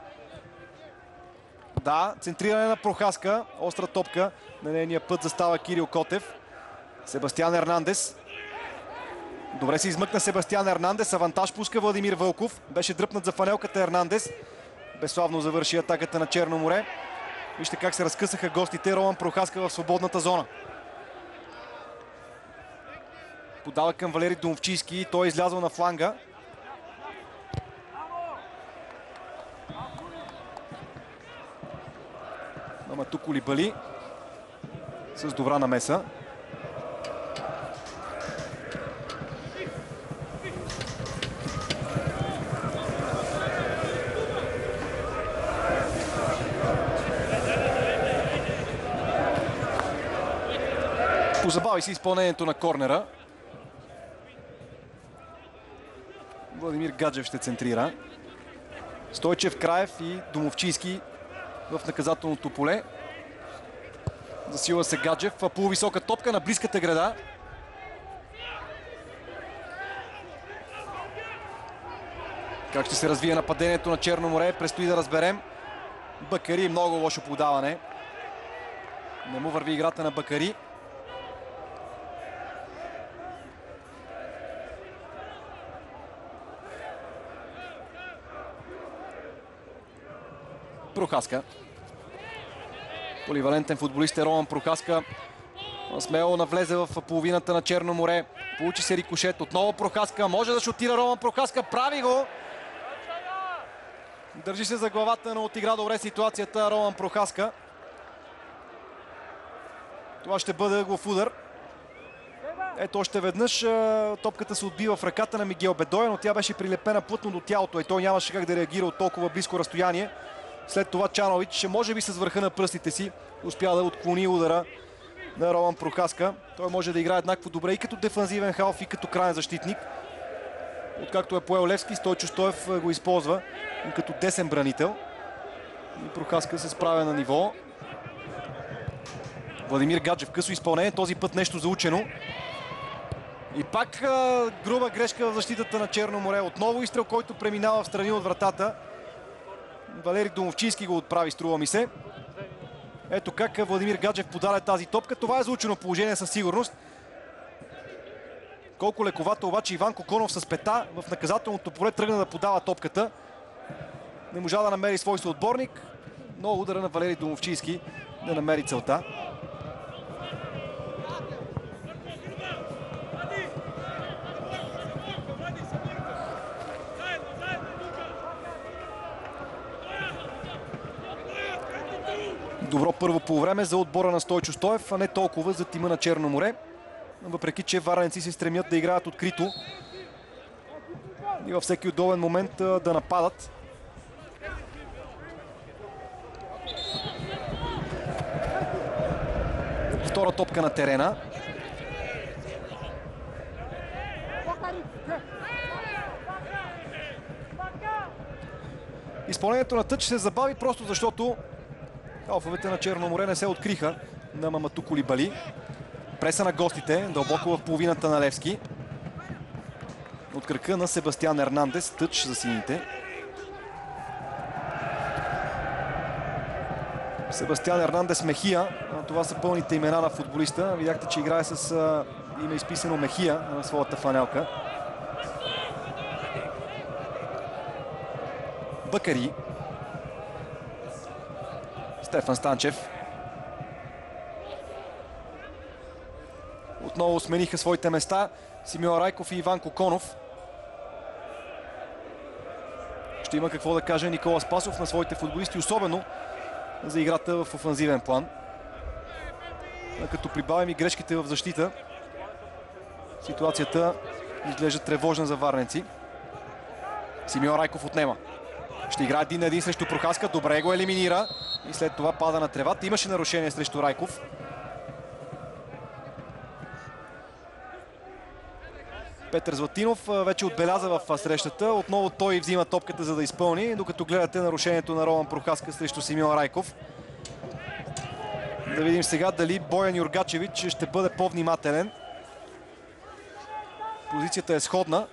Да, центриране на Прохаска, остра топка, на нейния път застава Кирил Котев. Себастиан Ернандес. Добре се измъкна Себастиан Ернандес, авантаж пуска Владимир Вълков. Беше дръпнат за фанелката Ернандес. Безславно завърши атаката на Черно море. Вижте как се разкъсаха гостите. Роман Прохаска в свободната зона. Подава към Валери Домовчийски. Той е излязъл на фланга. Мамату Кулибали с добра намеса. Позабави се изпълнението на корнера. Владимир Гаджев ще центрира. Стойчев, Краев и Домовчийски в наказателното поле. Засила се Гаджев. Полувисока топка на близката града. Как ще се развие нападението на Черно море, предстои да разберем. Бакари, много лошо подаване. Не му върви играта на Бакари. Прохаска. Поливалентен футболист е Роман Прохаска. Смело навлезе в половината на Черно море. Получи се рикошет. Отново Прохаска. Може да шутира Роман Прохаска. Прави го! Държи се за главата, но отигра добре ситуацията Роман Прохаска. Това ще бъде ъглов удар. Ето още веднъж топката се отбива в ръката на Мигел Бедоя, но тя беше прилепена плътно до тялото и той нямаше как да реагира от толкова близко разстояние. След това Чанович, може би с върха на пръстите си, успя да отклони удара на Роман Прохаска. Той може да играе еднакво добре и като дефанзивен халф, и като крайен защитник. Откакто е поел Левски, Стойчо Стоев го използва и като десен бранител. И Прохаска се справя на ниво. Владимир Гаджев, късо изпълнение, този път нещо заучено. И пак а, груба грешка в защитата на Черно море. Отново изстрел, който преминава в страни от вратата. Валери Домовчийски го отправи, струва ми се. Ето как Владимир Гаджев подаде тази топка. Това е заучено положение със сигурност. Колко лековато обаче Иван Коконов с пета в наказателното поле тръгна да подава топката. Не можа да намери свой съотборник, но удара на Валери Домовчийски да намери целта. Добро първо полувреме за отбора на Стойчо Стоев, а не толкова за тима на Черно море. Въпреки че варненци се стремят да играят открито и във всеки удобен момент да нападат. Втора топка на терена. Изпълнението на тъч се забави просто защото халфовете на Черно море не се откриха на Мамату Кулибали. Преса на гостите, дълбоко в половината на Левски. От кръка на Себастиан Ернандес, тъч за сините. Себастиан Ернандес Мехия, това са пълните имена на футболиста. Видяхте, че играе с а, име изписано Мехия на своята фланелка. Бакари. Стефан Станчев. Отново смениха своите места Симеон Райков и Иван Коконов. Ще има какво да каже Никола Спасов на своите футболисти, особено за играта в офанзивен план. Като прибавим и грешките в защита, ситуацията изглежда тревожна за варненци. Симеон Райков отнема. Ще играе един на един срещу Прохаска. Добре го елиминира. И след това пада на тревата. Имаше нарушение срещу Райков. Петър Златинов вече отбеляза в срещата. Отново той взима топката, за да изпълни, докато гледате нарушението на Роман Прохаска срещу Симеон Райков. Да видим сега дали Боян Юргачевич ще бъде по-внимателен. Позицията е сходна.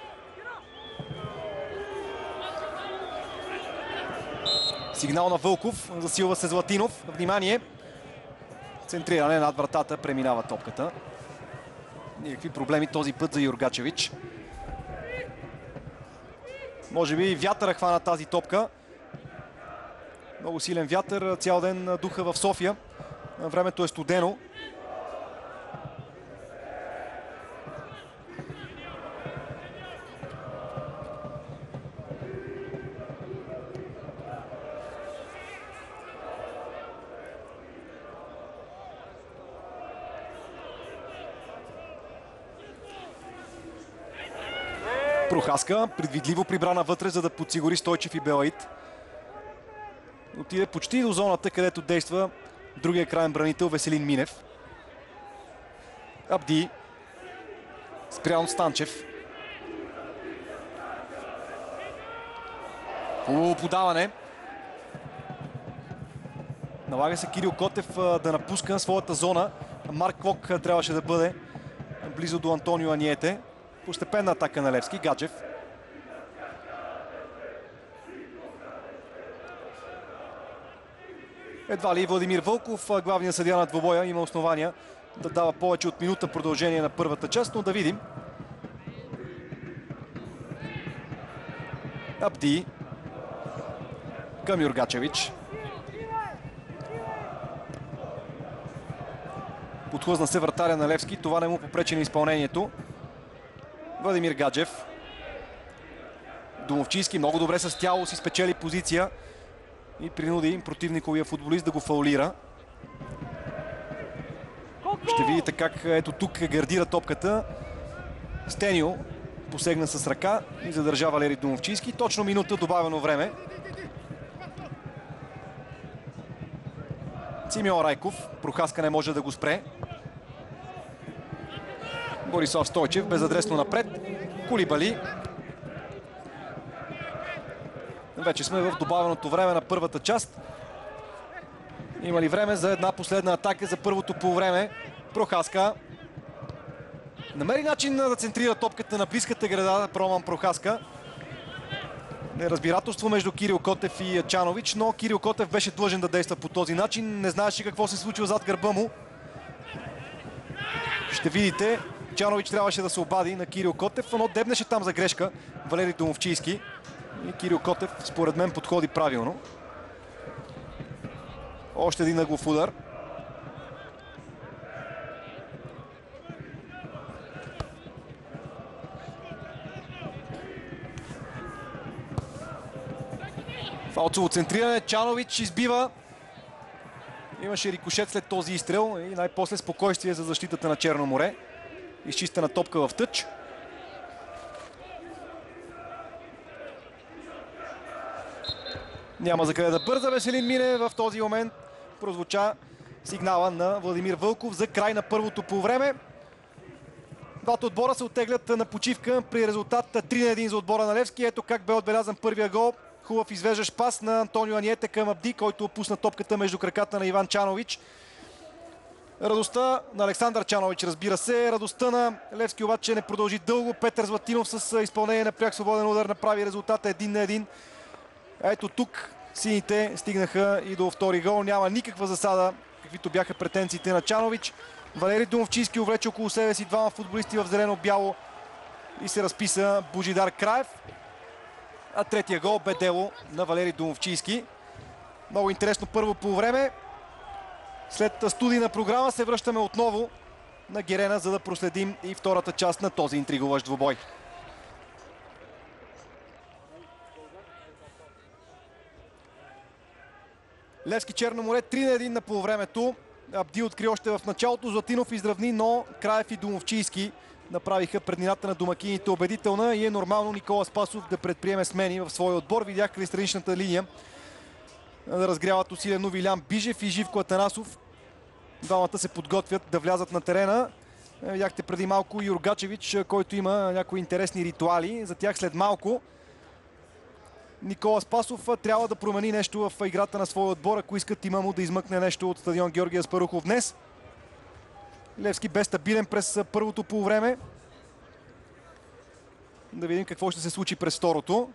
Сигнал на Вълков. Засилва се Златинов. Внимание! Центриране над вратата. Преминава топката. Никакви проблеми този път за Юргачевич. Може би вятъра хвана тази топка. Много силен вятър. Цял ден духа в София. Времето е студено. Прохаска предвидливо прибра навътре, за да подсигури Стойчев и Белаид. Отиде почти до зоната, където действа другия краен бранител Веселин Минев. Абди. Спрян от Станчев. Хубаво подаване. Налага се Кирил Котев да напуска своята зона. Марк Клок трябваше да бъде близо до Антонио Аниете. Постепенна атака на Левски. Гаджев. Едва ли Владимир Вълков, главният съдия на двобоя, има основания да дава повече от минута продължение на първата част, но да видим. Абди към Юргачевич. Подхлъзна се вратаря на Левски. Това не му попречи на изпълнението. Владимир Гаджев. Домовчийски много добре с тяло си спечели позиция и принуди противниковия футболист да го фаулира. Ще видите как ето тук гардира топката. Стенио посегна с ръка и задържа Валери Домовчийски. Точно минута добавено време. Симеон Райков. Прохаска не може да го спре. Борислав Стойчев безадресно напред. Кулибали. Вече сме в добавеното време на първата част. Има ли време за една последна атака за първото полувреме? Прохаска. Намери начин да центрира топката на близката града Роман Прохаска. Неразбирателство между Кирил Котев и Чанович, но Кирил Котев беше длъжен да действа по този начин. Не знаеше какво се случва зад гърба му. Ще видите, Чанович трябваше да се обади на Кирил Котев, но дебнеше там за грешка Валери Домовчийски. И Кирил Котев, според мен, подходи правилно. Още един ъглов удар. Фалцово центриране. Чанович избива. Имаше рикошет след този изстрел и най-после спокойствие за защитата на Черно море. Изчистена топка в тъч. Няма за къде да бърза Веселин Минев. В този момент прозвуча сигнала на Владимир Вълков за край на първото полувреме. Двата отбора се оттеглят на почивка при резултат три на един за отбора на Левски. Ето как бе отбелязан първия гол. Хубав извеждащ пас на Антонио Аниете към Абди, който опусна топката между краката на Иван Чанович. Радостта на Александър Чанович, разбира се. Радостта на Левски обаче не продължи дълго. Петър Златинов с изпълнение на пряк свободен удар направи резултата един на един. Ето тук сините стигнаха и до втори гол. Няма никаква засада, каквито бяха претенциите на Чанович. Валери Домовчийски увлече около себе си двама футболисти в зелено-бяло и се разписа Божидар Краев. А третия гол бе дело на Валери Домовчийски. Много интересно първо полувреме. След студийна програма се връщаме отново на Герена, за да проследим и втората част на този интригуващ двубой. Левски Черно море три на един на полувремето. Абди откри още в началото. Златинов изравни, но Краев и Домовчийски направиха преднината на домакините убедителна и е нормално Никола Спасов да предприеме смени в своя отбор. Видяхте ли страничната линия да разгряват усилено Вилян Бижев и Живко Атанасов. Двамата се подготвят да влязат на терена. Видяхте преди малко Юргачевич, който има някои интересни ритуали. За тях след малко. Никола Спасов трябва да промени нещо в играта на своя отбор, ако искат тима му да измъкне нещо от стадион Георги Аспарухов днес. Левски бе стабилен през първото полувреме. Да видим какво ще се случи през второто.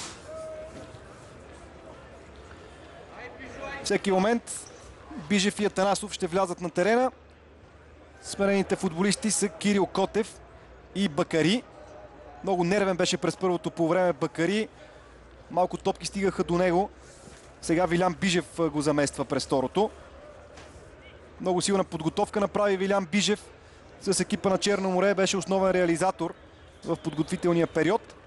Всеки момент Бижев и Атанасов ще влязат на терена. Сменените футболисти са Кирил Котев и Бакари. Много нервен беше през първото полувреме Бакари. Малко топки стигаха до него. Сега Вилян Бижев го замества през второто. Много силна подготовка направи Вилян Бижев. С екипа на Черно море беше основен реализатор в подготвителния период.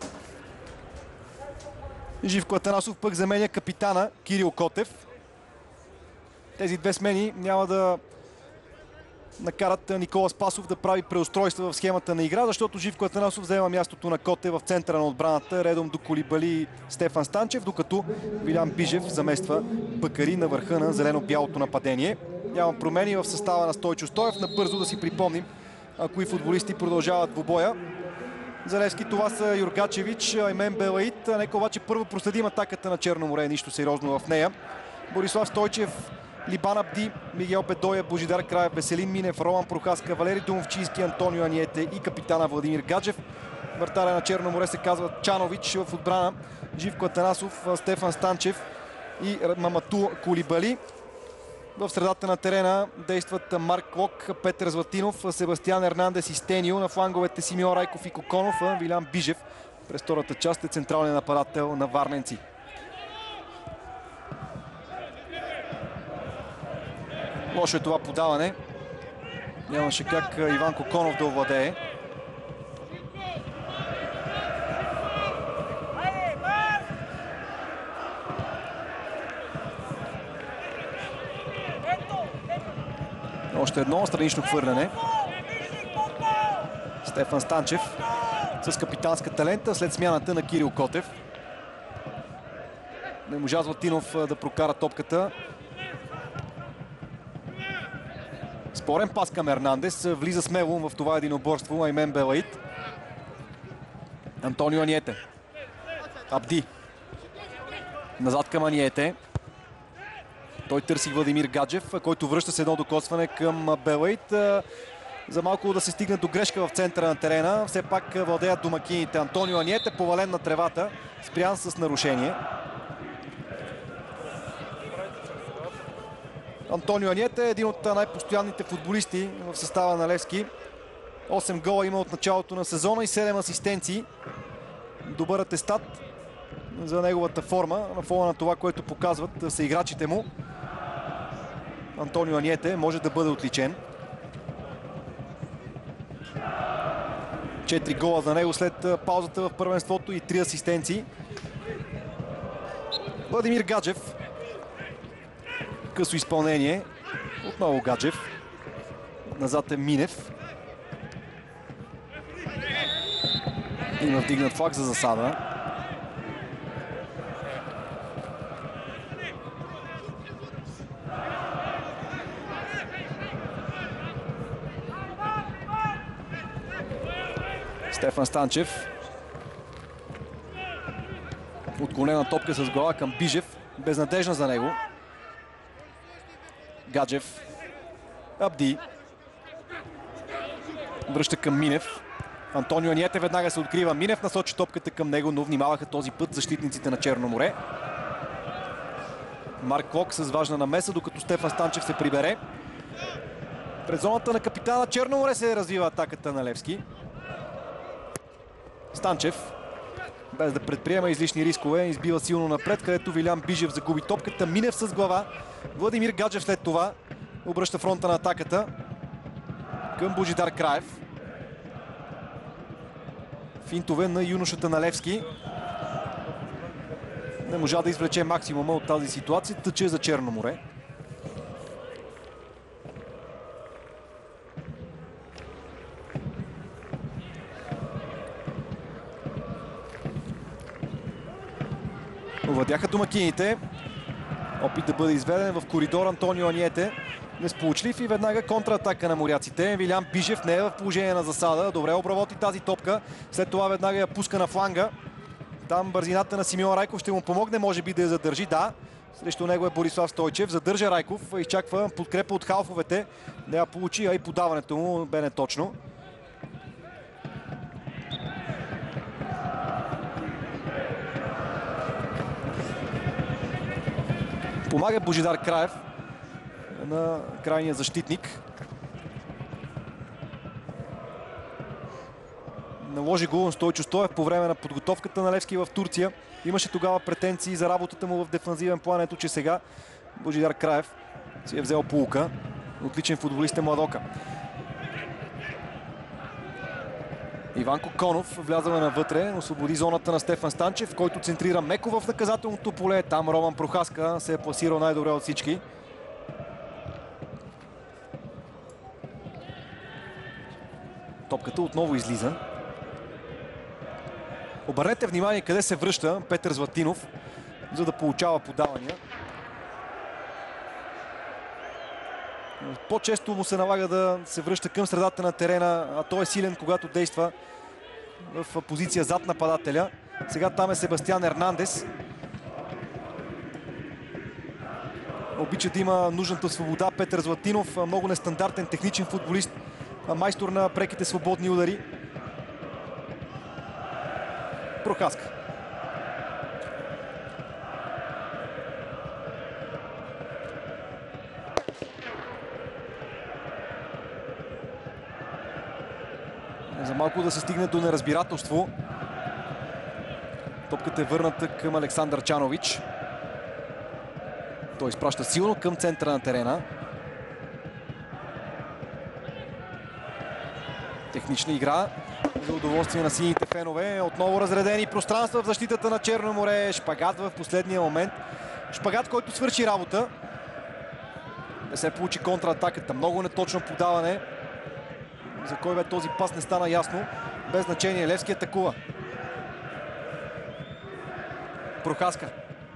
Живко Атанасов пък заменя капитана Кирил Котев. Тези две смени няма да накарат Никола Спасов да прави преустройства в схемата на игра, защото Живко Атанасов взема мястото на Коте в центъра на отбраната, редом до Кулибали и Стефан Станчев, докато Вилян Бижев замества Бакари на върха на зелено-бялото нападение. Няма промени в състава на Стойчо Стоев. Набързо да си припомним кои футболисти продължават двубоя. За Левски това са Юргачевич, Аймен Белаид. Нека обаче първо проследим атаката на Черно море, нищо сериозно в нея. Борислав Стойчев, Либан Абди, Мигел Бедоя, Божидар Краев, Веселин Минев, Роман Прохаска, Валери Домовчийски, Антонио Аниете и капитана Владимир Гаджев. Вратаря на Черно море се казва Чанович, в отбрана Живко Атанасов, Стефан Станчев и Мамату Кулибали. В средата на терена действат Марк Лок, Петър Златинов, Себастиан Ернандес и Стенио. На фланговете Симеон Райков и Коконов, а Вилян Бижев през втората част е централният нападател на варненци. Лошо е това подаване. Нямаше как Иван Коконов да овладее. Още едно странично хвърляне. Стефан Станчев с капитанска талента след смяната на Кирил Котев. Не можа Златинов да прокара топката. Спорен пас към Ернандес. Влиза смело в това единоборство Аймен Белаид. Антонио Аниете. Абди. Назад към Аниете. Той търси Владимир Гаджев, който връща с едно докосване към Белаид. За малко да се стигне до грешка в центъра на терена. Все пак владеят домакините. Антонио Аниете, повален на тревата, спрян с нарушение. Антонио Аниете е един от най-постоянните футболисти в състава на Левски. осем гола има от началото на сезона и седем асистенции. Добър атестат за неговата форма, на фона на това, което показват са играчите му. Антонио Аниете може да бъде отличен. четири гола за него след паузата в първенството и три асистенции. Владимир Гаджев. Късо изпълнение. Отново Гаджев. Назад е Минев. Има вдигнат флаг за засада. Стефан Станчев. Отклонена топка с глава към Бижев. Безнадежна за него. Гаджев. Абди. Връща към Минев. Антонио Аниете веднага се открива. Минев насочи топката към него, но внимаваха този път защитниците на Черно море. Марк Клок с важна намеса, докато Стефан Станчев се прибере. Пред зоната на капитана Черно море се развива атаката на Левски. Станчев, без да предприема излишни рискове, избива силно напред, където Вилян Бижев загуби топката. Минев с глава. Владимир Гаджев след това обръща фронта на атаката към Божидар Краев. Финтове на юношата на Левски. Не можа да извлече максимума от тази ситуация. Тъче за Черно море. Овладяха домакините. Опит да бъде изведен в коридор Антонио Аниете. Несполучлив и веднага контратака на моряците. Вилян Бижев не е в положение на засада. Добре обработи тази топка. След това веднага я пуска на фланга. Там бързината на Симеон Райков ще му помогне, може би да я задържи. Да, срещу него е Борислав Стойчев. Задържа Райков, изчаква подкрепа от халфовете. Не я получи, а и подаването му бе неточно. Помага Божидар Краев на крайния защитник. Наложи го Стойчо Стоев по време на подготовката на Левски в Турция. Имаше тогава претенции за работата му в дефанзивен план. Ето, че сега Божидар Краев си е взел поука. Отличен футболист е Младока. Иван Коконов влязава навътре, освободи зоната на Стефан Станчев, който центрира меко в наказателното поле. Там Роман Прохаска се е пласирал най-добре от всички. Топката отново излиза. Обърнете внимание къде се връща Петър Златинов, за да получава подавания. По-често му се налага да се връща към средата на терена, а той е силен, когато действа в позиция зад нападателя. Сега там е Себастиан Ернандес. Обича да има нужната свобода Петър Златинов. Много нестандартен техничен футболист. Майстор на преките свободни удари. Прохаска. За малко да се стигне до неразбирателство. Топката е върната към Александър Чанович. Той изпраща силно към центъра на терена. технична игра за удоволствие на сините фенове. Отново разредени пространства в защитата на Черно море. Шпагат в последния момент. Шпагат, който свърши работа. Не се получи контратаката. Много неточно подаване. За кой бе този пас не стана ясно. Без значение. Левски атакува. Прохаска.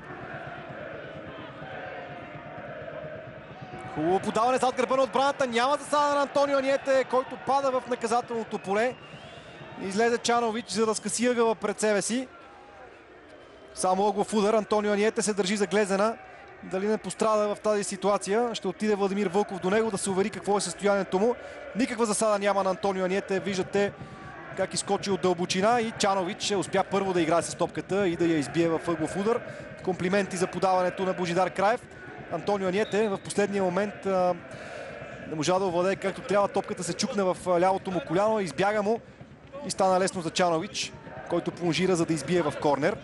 Хубаво подаване зад гърба на отбраната. Няма засада на Антонио Аниете, който пада в наказателното поле. Излезе Чанович, за да скъси ъгъла пред себе си. Само ъглов удар. Антонио Аниете се държи за Глезена. Дали не пострада в тази ситуация. Ще отиде Владимир Вълков до него да се увери какво е състоянието му. Никаква засада няма на Антонио Аниете. Виждате как изкочи от дълбочина и Чанович успя първо да играе с топката и да я избие в ъглов удар. Комплименти за подаването на Божидар Краев. Антонио Аниете в последния момент а, не можа да овладее както трябва. Топката се чукна в лявото му коляно, избяга му и стана лесно за Чанович, който плонжира, за да избие в корнер.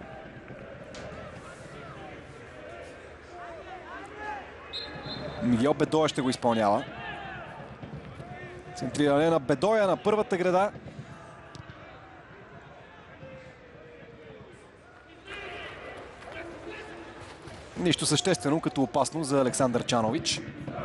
Мигел Бедоя ще го изпълнява. Центриране на Бедоя на първата града. Нищо съществено като опасно за Александър Чанович.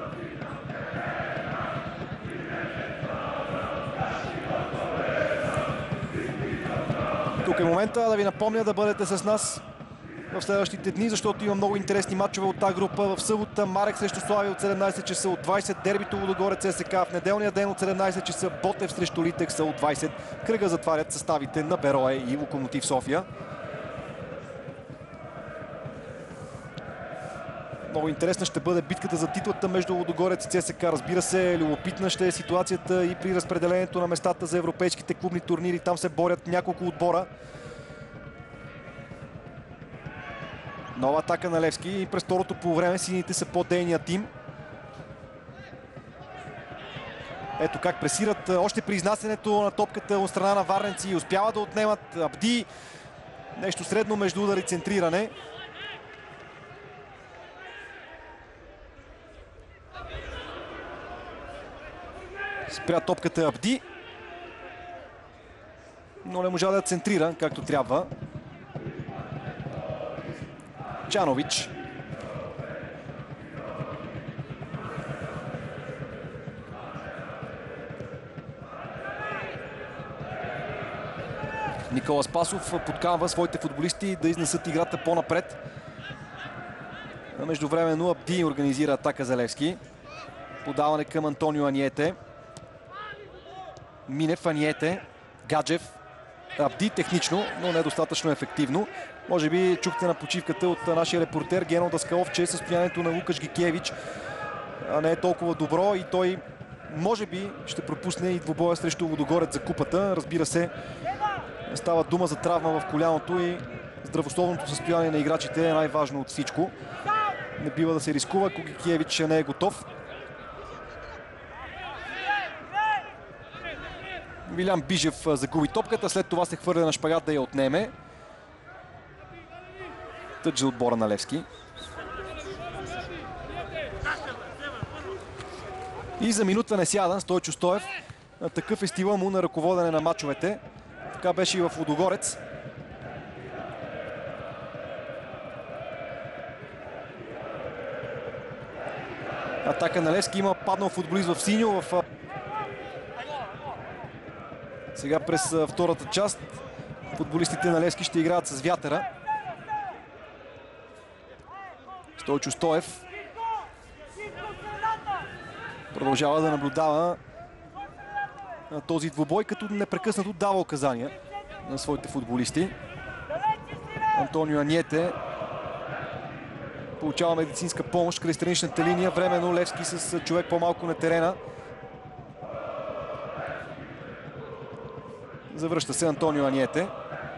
Тук е момента да ви напомня да бъдете с нас в следващите дни, защото има много интересни матчове от тази група. В събота Марек срещу Славия от седемнайсет часа, от двайсет дербито Лудогорец ЦСК. В неделния ден от седемнайсет часа Ботев срещу Литекса от двайсет. Кръга затварят съставите на Берое и Локомотив София. Много интересна ще бъде битката за титлата между Лудогорец и ЦСК. Разбира се, любопитна ще е ситуацията и при разпределението на местата за европейските клубни турнири. Там се борят няколко отбора. Нова атака на Левски и през второто полувреме сините са по-дейният тим. Ето как пресират още при изнасянето на топката от страна на варненци и успяват да отнемат. Абди. Нещо средно между удар и центриране. Спря топката Абди. Но не можа да центрира както трябва. Чанович. Никола Спасов подканва своите футболисти да изнесат играта по-напред. Междувременно Абди организира атака за Левски. Подаване към Антонио Аниете. Минев, Аниете, Гаджев. Абди технично, но недостатъчно ефективно. Може би чухте на почивката от нашия репортер Гено Даскалов, че състоянието на Лукаш Гикевич не е толкова добро и той може би ще пропусне и двубоя срещу Лудогорец за купата. Разбира се, става дума за травма в коляното и здравословното състояние на играчите е най-важно от всичко. Не бива да се рискува, ако Гикевич не е готов. Вилян Бижев загуби топката, след това се хвърля на шпагат да я отнеме. Тъч за отбора на Левски. И за минута не сяда Стойчо Стоев. Такъв е стила му на ръководене на матчовете. Така беше и в Лудогорец. Атака на Левски, има паднал футболист в синьо. В... Сега през втората част футболистите на Левски ще играят с вятъра. Стойчо Стоев продължава да наблюдава този двубой, като непрекъснато дава указания на своите футболисти. Антонио Аниете получава медицинска помощ край страничната линия. Временно Левски с човек по-малко на терена. Завръща се Антонио Аниете.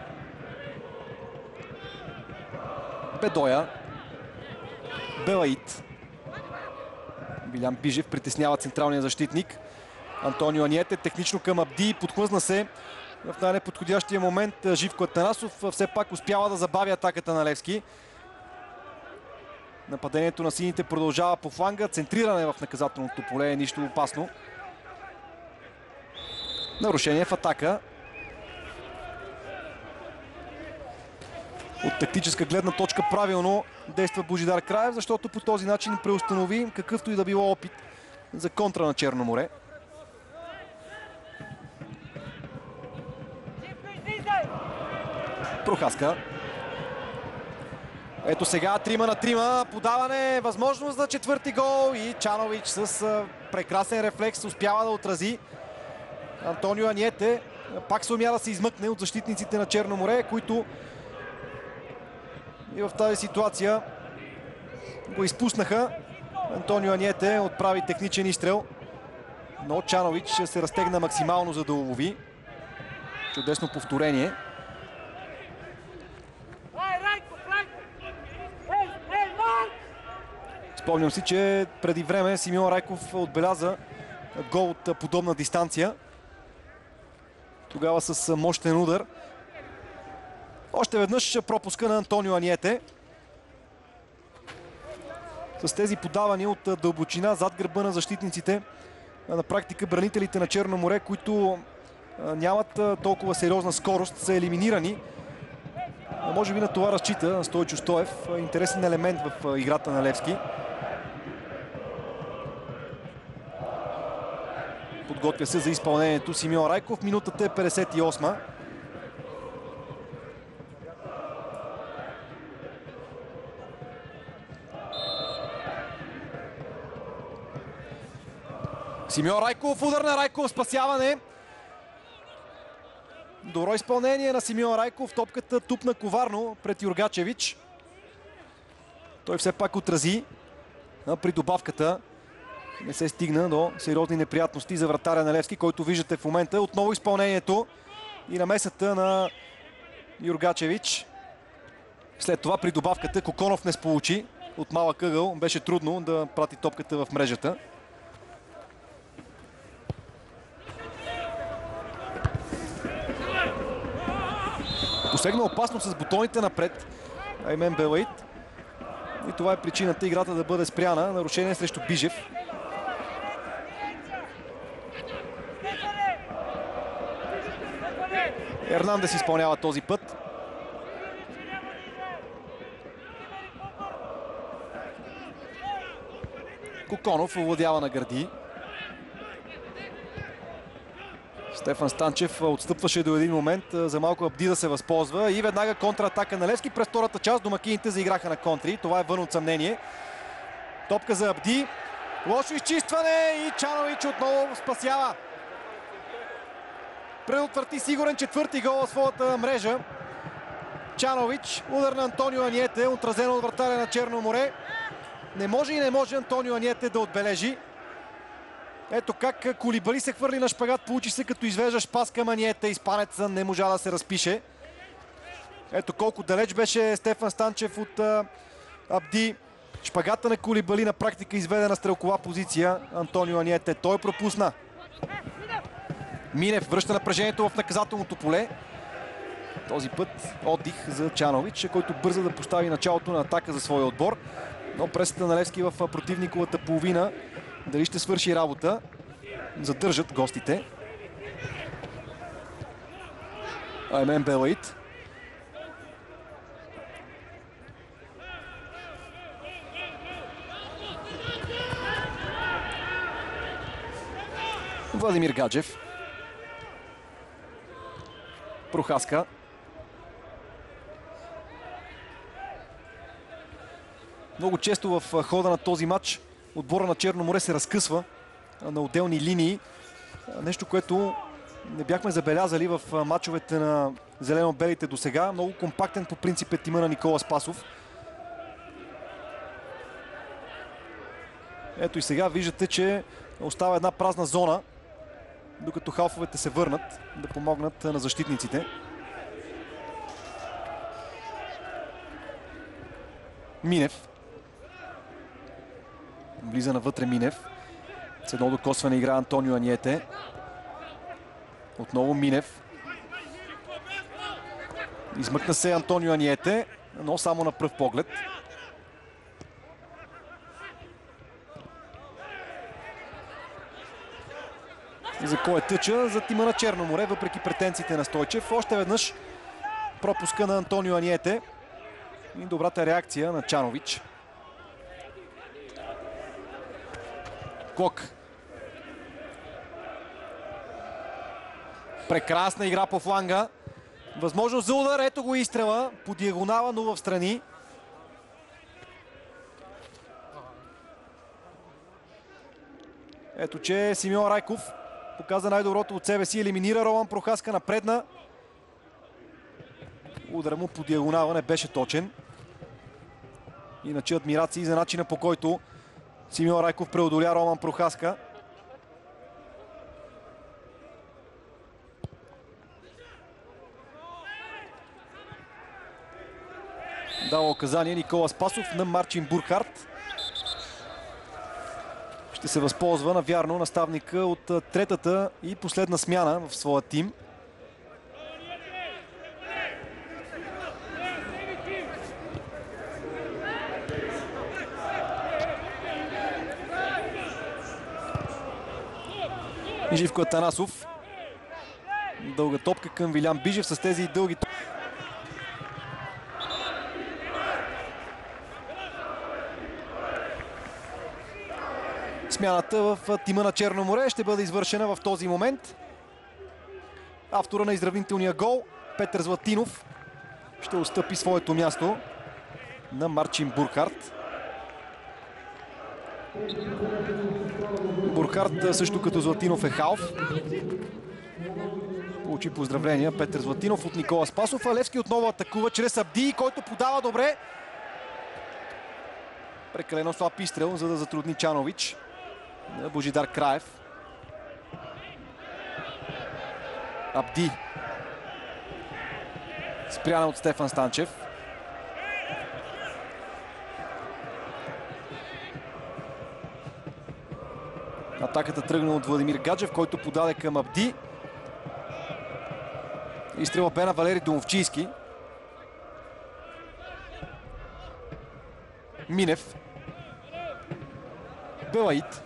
Бедоя. Белаид. Вилян Бижев притеснява централния защитник. Антонио Аниете технично към Абди. Подхлъзна се в най-неподходящия момент Живко Атанасов. Все пак успява да забави атаката на Левски. Нападението на сините продължава по фланга. Центриране в наказателното поле е нищо опасно. Нарушение в атака. От тактическа гледна точка правилно действа Божидар Краев, защото по този начин преустанови какъвто и да било опит за контра на Черно море. Прохаска. Ето сега трима на трима. Подаване, възможност за четвърти гол и Чанович с прекрасен рефлекс успява да отрази Антонио Аниете. Пак се умя да се измъкне от защитниците на Черно море, които и в тази ситуация го изпуснаха. Антонио Аниете отправи техничен изстрел, но Чанович се разтегна максимално, за да улови. Чудесно повторение. Спомням си, че преди време Симеон Райков отбеляза гол от подобна дистанция. Тогава с мощен удар. Още веднъж пропуска на Антонио Аниете. С тези подавания от дълбочина зад гърба на защитниците, на практика бранителите на Черно море, които нямат толкова сериозна скорост, са елиминирани. Може би на това разчита Стойчо Стоев. Интересен елемент в играта на Левски. Подготвя се за изпълнението Симеон Райков. Минутата е петдесет и осма. Симеон Райков, удар на Райков, спасяване. Добро изпълнение на Симеон Райков. Топката тупна коварно пред Юргачевич. Той все пак отрази при добавката. Не се стигна до сериозни неприятности за вратаря на Левски, който виждате в момента. Отново изпълнението и намесата на Юргачевич. След това при добавката Коконов не сполучи. От малък ъгъл беше трудно да прати топката в мрежата. Посегна опасно с бутоните напред Аймен Белаид. И това е причината играта да бъде спряна. Нарушение срещу Бижев. Ернандес изпълнява този път. Коконов овладява на гърди. Стефан Станчев отстъпваше до един момент, за малко Абди да се възползва и веднага контратака на Левски. През втората част домакините заиграха на контри. Това е вън от съмнение. Топка за Абди. Лошо изчистване и Чанович отново спасява. Предотврати сигурен четвърти гол в своята мрежа. Чанович, удар на Антонио Аниете, отразено от вратаря на Черно море. Не може и не може Антонио Аниете да отбележи. Ето как Кулибали се хвърли на шпагат, получи се като извеждаш пас към Аниете. Испанеца не можа да се разпише. Ето колко далеч беше Стефан Станчев от а, Абди. Шпагата на Кулибали на практика изведе на стрелкова позиция Антонио Аниете. Той пропусна. Минев връща напрежението в наказателното поле. Този път отдих за Чанович, който бърза да постави началото на атака за своя отбор. Но пресата на Левски в противниковата половина дали ще свърши работа. Задържат гостите. Аймен Белаид. Владимир Гаджев. Прохаска. Много често в хода на този матч отбора на Черно море се разкъсва на отделни линии. Нещо, което не бяхме забелязали в матчовете на зелено-белите до сега. Много компактен по принцип е тима на Никола Спасов. Ето и сега виждате, че остава една празна зона, докато халфовете се върнат да помогнат на защитниците. Минев. Влиза навътре Минев. С едно докосване игра Антонио Аниете. Отново Минев. Измъкна се Антонио Аниете, но само на пръв поглед. За кой е тъча? За тима на Черно море, въпреки претенциите на Стойчев. Още веднъж пропуска на Антонио Аниете и добрата реакция на Чанович. Клок. Прекрасна игра по фланга. Възможност за удар. Ето го изстрела по диагонала, но в страни. Ето, че Симеон Райков показа най-доброто от себе си. Елиминира Роман Прохаска напредна. Удара му по диагонала не беше точен. Иначе адмирации за начина, по който Симеон Райков преодоля Роман Прохаска. Дава указание Никола Спасов на Марчин Бурхарт. Ще се възползва навярно наставника от третата и последна смяна в своя тим. Живко Атанасов. Дълга топка към Вилян Бижев с тези дълги топки. Смяната в тима на Черно море ще бъде извършена в този момент. Автора на изравнителния гол, Петър Златинов, ще отстъпи своето място на Марчин Бурхарт. Бурхарт също като Златинов е халф. Получи поздравления Петър Златинов от Никола Спасов. А Левски отново атакува чрез Абди, който подава добре. Прекалено слаб изстрел, за да затрудни Чанович. Божидар Краев. Абди. Спряна от Стефан Станчев. Атаката тръгна от Владимир Гаджев, който подаде към Абди. Изстрела бе на Валери Домовчийски. Минев. Белаид.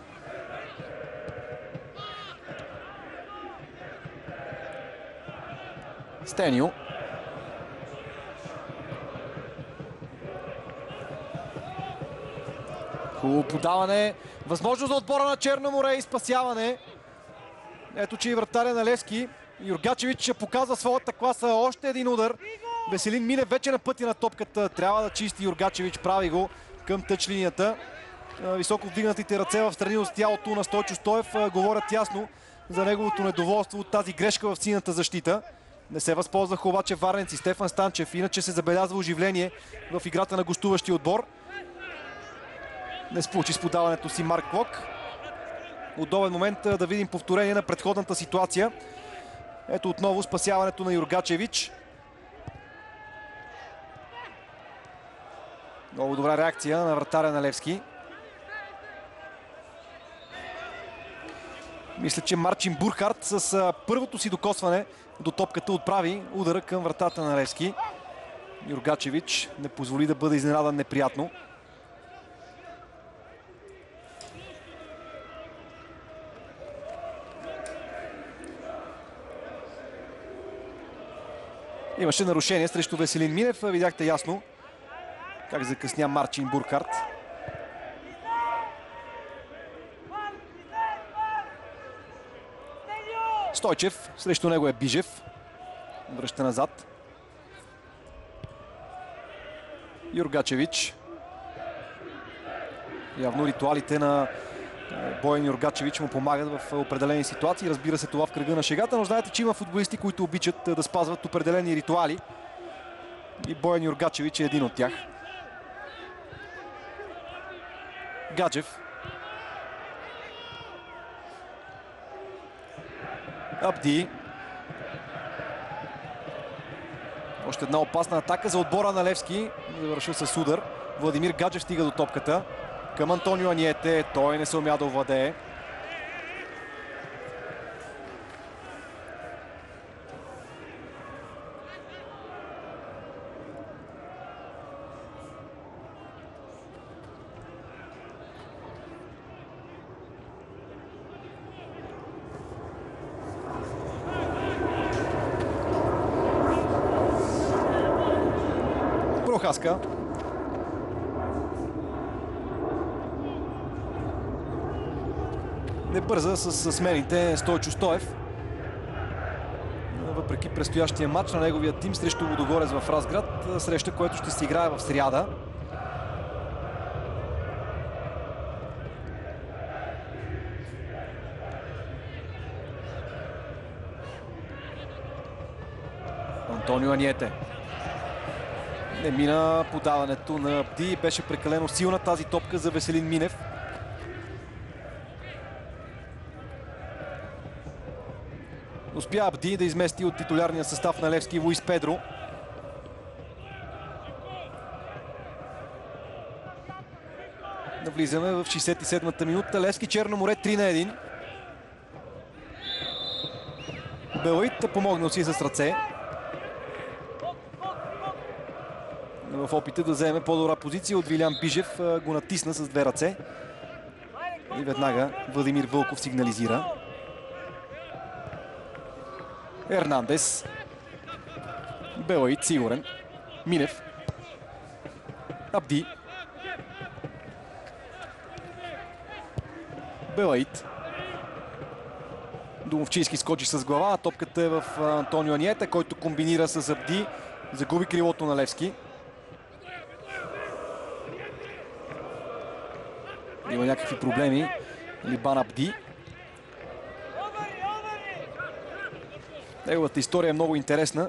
Стенио. Хубаво подаване. Възможност за отбора на Черно море и спасяване. Ето, че и вратаря на Левски. Юргачевич ще показва своята класа. Още един удар. Веселин Минев вече на пътя на топката. Трябва да чисти Юргачевич. Прави го към тъч линията. Високо вдигнатите ръце в страни от тялото на Стойчо Стоев говорят ясно за неговото недоволство от тази грешка в синята защита. Не се възползваха обаче варненци. Стефан Станчев. Иначе се забелязва оживление в играта на гостуващия отбор. Не сполучи с подаването си Марк Клок. Удобен момент да видим повторение на предходната ситуация. Ето отново спасяването на Юргачевич. Много добра реакция на вратаря на Левски. Мисля, че Марчин Бурхарт с първото си докосване до топката отправи удара към вратата на Левски. Юргачевич не позволи да бъде изненадан неприятно. Имаше нарушение срещу Веселин Минев. Видяхте ясно как закъсня Марчин Бурхарт. Стойчев, срещу него е Бижев. Връща назад. Юргачевич. Явно ритуалите на Боян Юргачевич му помагат в определени ситуации. Разбира се, това в кръга на шегата, но знаете, че има футболисти, които обичат да спазват определени ритуали. И Боян Юргачевич е един от тях. Гаджев. Абди. Още една опасна атака за отбора на Левски. Завършил с удар. Владимир Гаджев стига до топката. Към Антонио Аниете. Той не се умя да овладее. Прохаска. Не бърза с смените Стойчо Стоев. Въпреки предстоящия матч на неговия тим срещу Лудогорец в Разград, среща, което ще се играе в сряда. Антонио Аниете. Не мина подаването на Абди. Беше прекалено силна тази топка за Веселин Минев. Успя Абди да измести от титулярния състав на Левски Луис Педро. Навлизаме в шейсет и седмата минута. Левски Черно море три на едно. Белаит помогнал си с ръце. В опита да вземе по-добра позиция от Вилян Бижев, го натисна с две ръце. И веднага Владимир Вълков сигнализира. Ернандес. Белаит сигурен. Минев. Абди. Белаит. Домовчийски скочи с глава. Топката е в Антонио Аниете, който комбинира с Абди. Загуби крилото на Левски. Има някакви проблеми. Либан Абди. Неговата история е много интересна.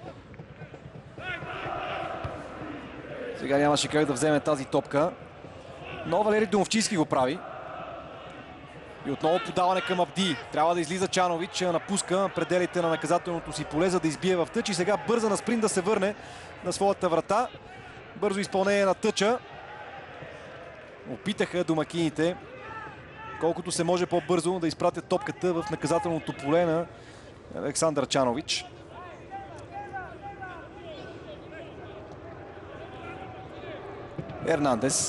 Сега нямаше как да вземе тази топка. Но Валери Домовчийски го прави. И отново подаване към Абди. Трябва да излиза Чанович, напуска пределите на наказателното си поле, за да избие в тъч. И сега бърза на спринт да се върне на своята врата. Бързо изпълнение на тъча. Опитаха домакините колкото се може по-бързо да изпратят топката в наказателното поле на Александър Чанович. Ернандес.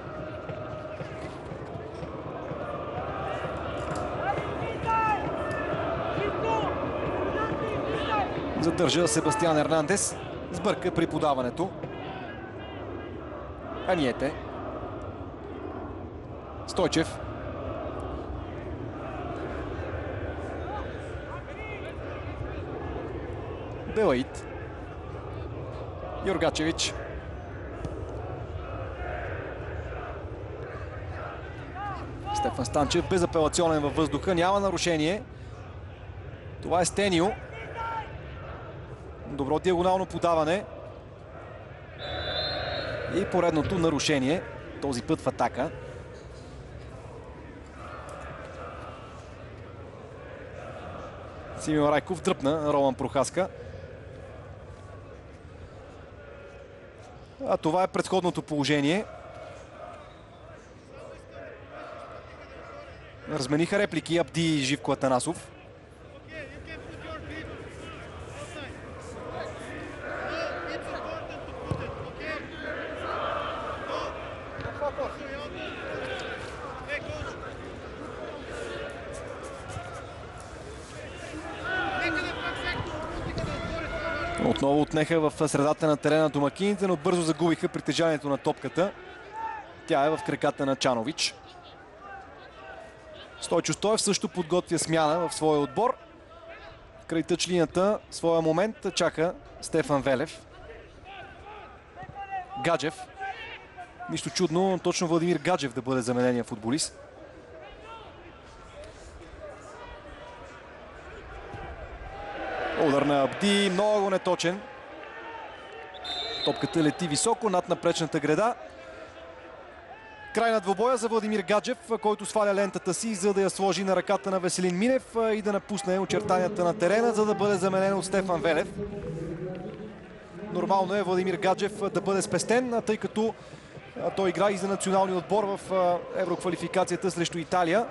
Задържа Себастиан Ернандес. Сбърка при подаването. Аниете. Стойчев. Белаит. Йоргачевич. Стефан Станчев безапелационен във въздуха. Няма нарушение. Това е Стенио. Добро диагонално подаване. И поредното нарушение. Този път в атака. Симеон Райков дръпна Роман Прохаска. А това е предходното положение. Размениха реплики Абди и Живко Атанасов. Отново отнеха в средата на терена домакините, но бързо загубиха притежанието на топката. Тя е в краката на Чанович. Стойчо Стоев също подготвя смяна в своя отбор. Край тъчлинията, своя момент чака Стефан Велев. Гаджев. Нищо чудно, точно Владимир Гаджев да бъде заменения футболист. Удар на Абди, много неточен. Топката лети високо над напречната греда. Край на двобоя за Владимир Гаджев, който сваля лентата си, за да я сложи на ръката на Веселин Минев и да напусне очертанията на терена, за да бъде заменен от Стефан Велев. Нормално е Владимир Гаджев да бъде спестен, тъй като той игра и за националния отбор в евроквалификацията срещу Италия.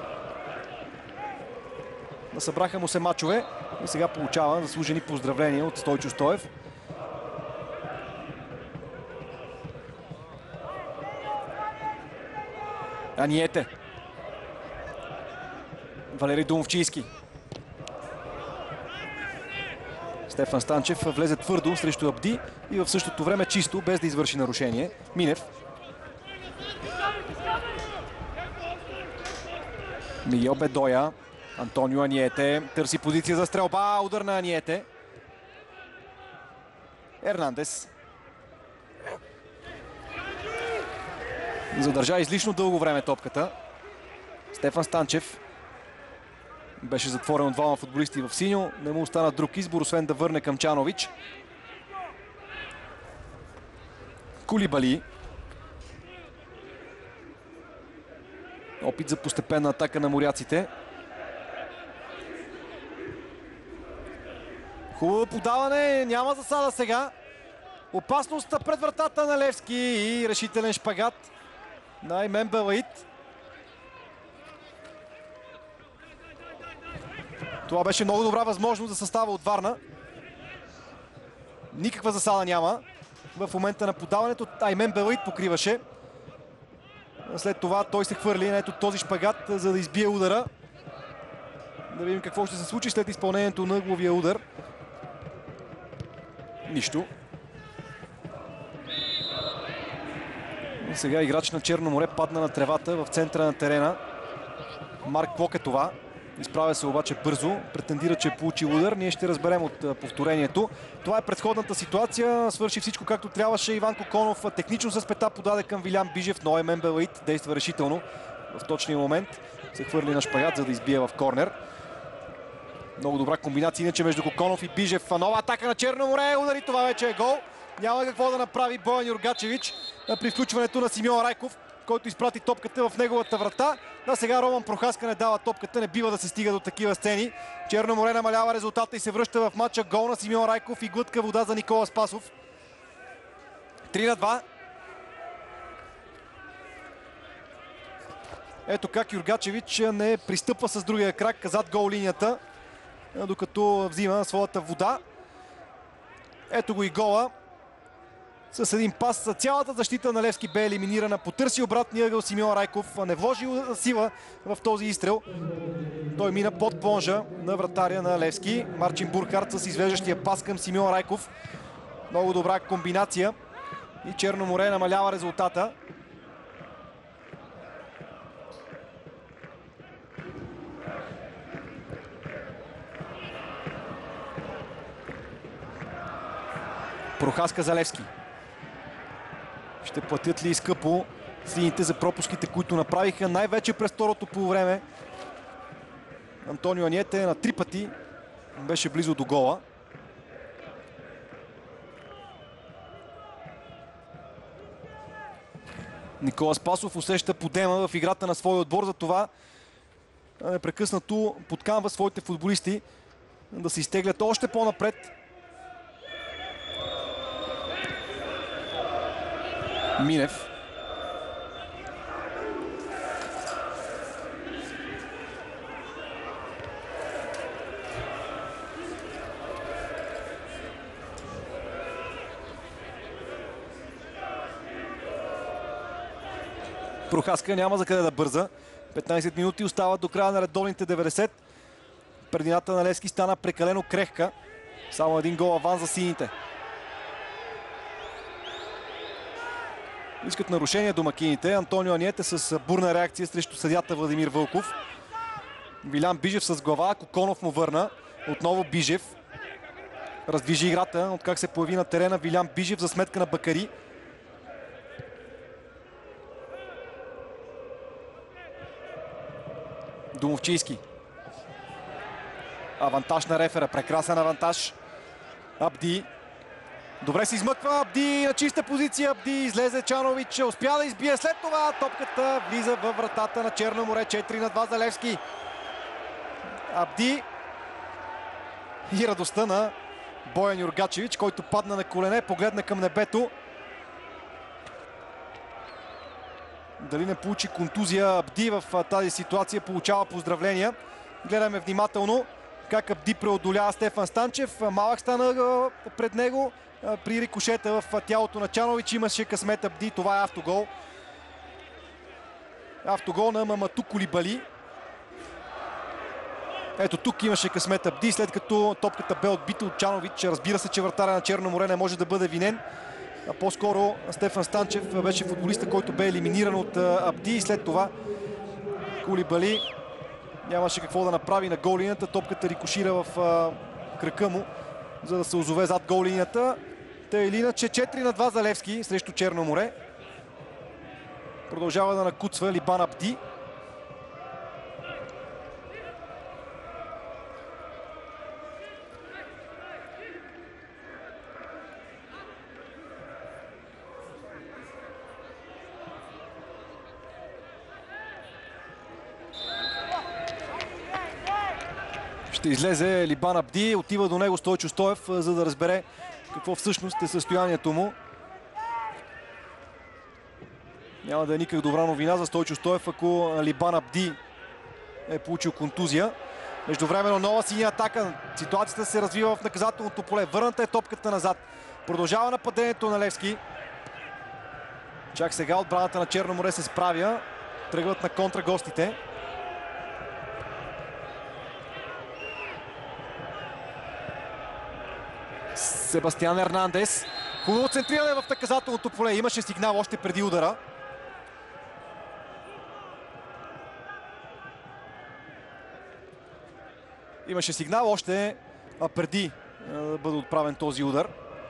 Събраха му се мачове и сега получава заслужени поздравления от Стойчо Стоев. Аниете. Валери Домовчийски. Стефан Станчев влезе твърдо срещу Абди и в същото време чисто, без да извърши нарушение. Минев. Мигел Бедоя. Антонио Аниете търси позиция за стрелба. Удар на Аниете. Ернандес. Задържа излишно дълго време топката. Стефан Станчев. Беше затворен от двама футболисти в синьо. Не му остана друг избор, освен да върне към Чанович. Кулибали. Опит за постепенна атака на моряците. Хубаво подаване. Няма засада сега. Опасност пред вратата на Левски и решителен шпагат на Аймен Белаид. Това беше много добра възможност за състава от Варна. Никаква засада няма. В момента на подаването Аймен Белаид покриваше. След това той се хвърли на ето този шпагат, за да избие удара. Да видим какво ще се случи след изпълнението на главия удар. Нищо. И сега играч на Черно море падна на тревата в центъра на терена. Марк Плок е това. Изправя се обаче бързо. Претендира, че е получил удар. Ние ще разберем от повторението. Това е предходната ситуация. Свърши всичко както трябваше. Иван Коконов технично с пета подаде към Вилян Бижев, но Аймен Белаид действа решително в точния момент. Се хвърли на шпагат, за да избие в корнер. Много добра комбинация иначе между Коконов и Бижев. Нова атака на Черно море. Удари, това вече е гол. Няма какво да направи Боян Юргачевич при включването на Симеон Райков, който изпрати топката в неговата врата. А сега Роман Прохаска не дава топката. Не бива да се стига до такива сцени. Черно море намалява резултата и се връща в матча. Гол на Симеон Райков и глътка вода за Никола Спасов. три на два. Ето как Юргачевич не пристъпва с другия крак зад гол линията, докато взима своята вода. Ето го и гола. С един пас цялата защита на Левски бе елиминирана. Потърси обратния ъгъл Симеон Райков. Не вложи сила в този изстрел. Той мина под плонжа на вратаря на Левски. Марчин Буркарт с извеждащия пас към Симеон Райков. Много добра комбинация. И Черно море намалява резултата. Прохаска за Левски. Ще платят ли скъпо сините за пропуските, които направиха най-вече през второто полувреме. Антонио Аниете на три пъти беше близо до гола. Никола Спасов усеща подема в играта на своя отбор, за това непрекъснато подканва своите футболисти да се изтеглят още по-напред. Минев. Прохаска няма за къде да бърза. петнайсет минути остават до края на редовните деветдесет. Предината на Левски стана прекалено крехка. Само един гол аванс за сините. Искат нарушение домакините. Антонио Аниете с бурна реакция срещу съдията Владимир Вълков. Вилян Бижев с глава. Коконов му върна. Отново Бижев. Раздвижи играта. От как се появи на терена Вилян Бижев за сметка на Бакари. Домовчийски. Авантаж на рефера. Прекрасен авантаж. Абди. Добре се измъква Абди на чиста позиция. Абди излезе Чанович. Успя да избие. След това топката влиза във вратата на Черно море. четири на два за Левски. Абди и радостта на Боян Юргачевич, който падна на колене, погледна към небето. Дали не получи контузия Абди в тази ситуация, получава поздравления. Гледаме внимателно как Абди преодолява Стефан Станчев. Малък стана пред него. При рикошета в тялото на Чанович имаше късмет Абди. Това е автогол. Автогол на Мамату Кулибали. Ето тук имаше късмет Абди, след като топката бе отбита от Чанович. Разбира се, че вратаря на Черно море не може да бъде винен. А по-скоро Стефан Станчев беше футболиста, който бе елиминиран от Абди и след това Кулибали нямаше какво да направи на гол линията. Топката рикошира в а, кръка му, за да се озове зад гол линията. Та или иначе четири на два за Левски срещу Черно море. Продължава да накуцва Либан Абди. Ще излезе Либан Абди, отива до него Стойчо Стоев, за да разбере какво всъщност е състоянието му. Няма да е никак добра новина за Стойчо Стоев, ако Либан Абди е получил контузия. Междувременно нова синя атака. Ситуацията се развива в наказателното поле. Върната е топката назад. Продължава нападението на Левски. Чак сега отбраната на Черно море се справя. Тръгват на контра гостите. Себастиан Ернандес. Хубаво центриране в наказателното поле. Имаше сигнал още преди удара. Имаше сигнал още преди да бъде отправен този удар.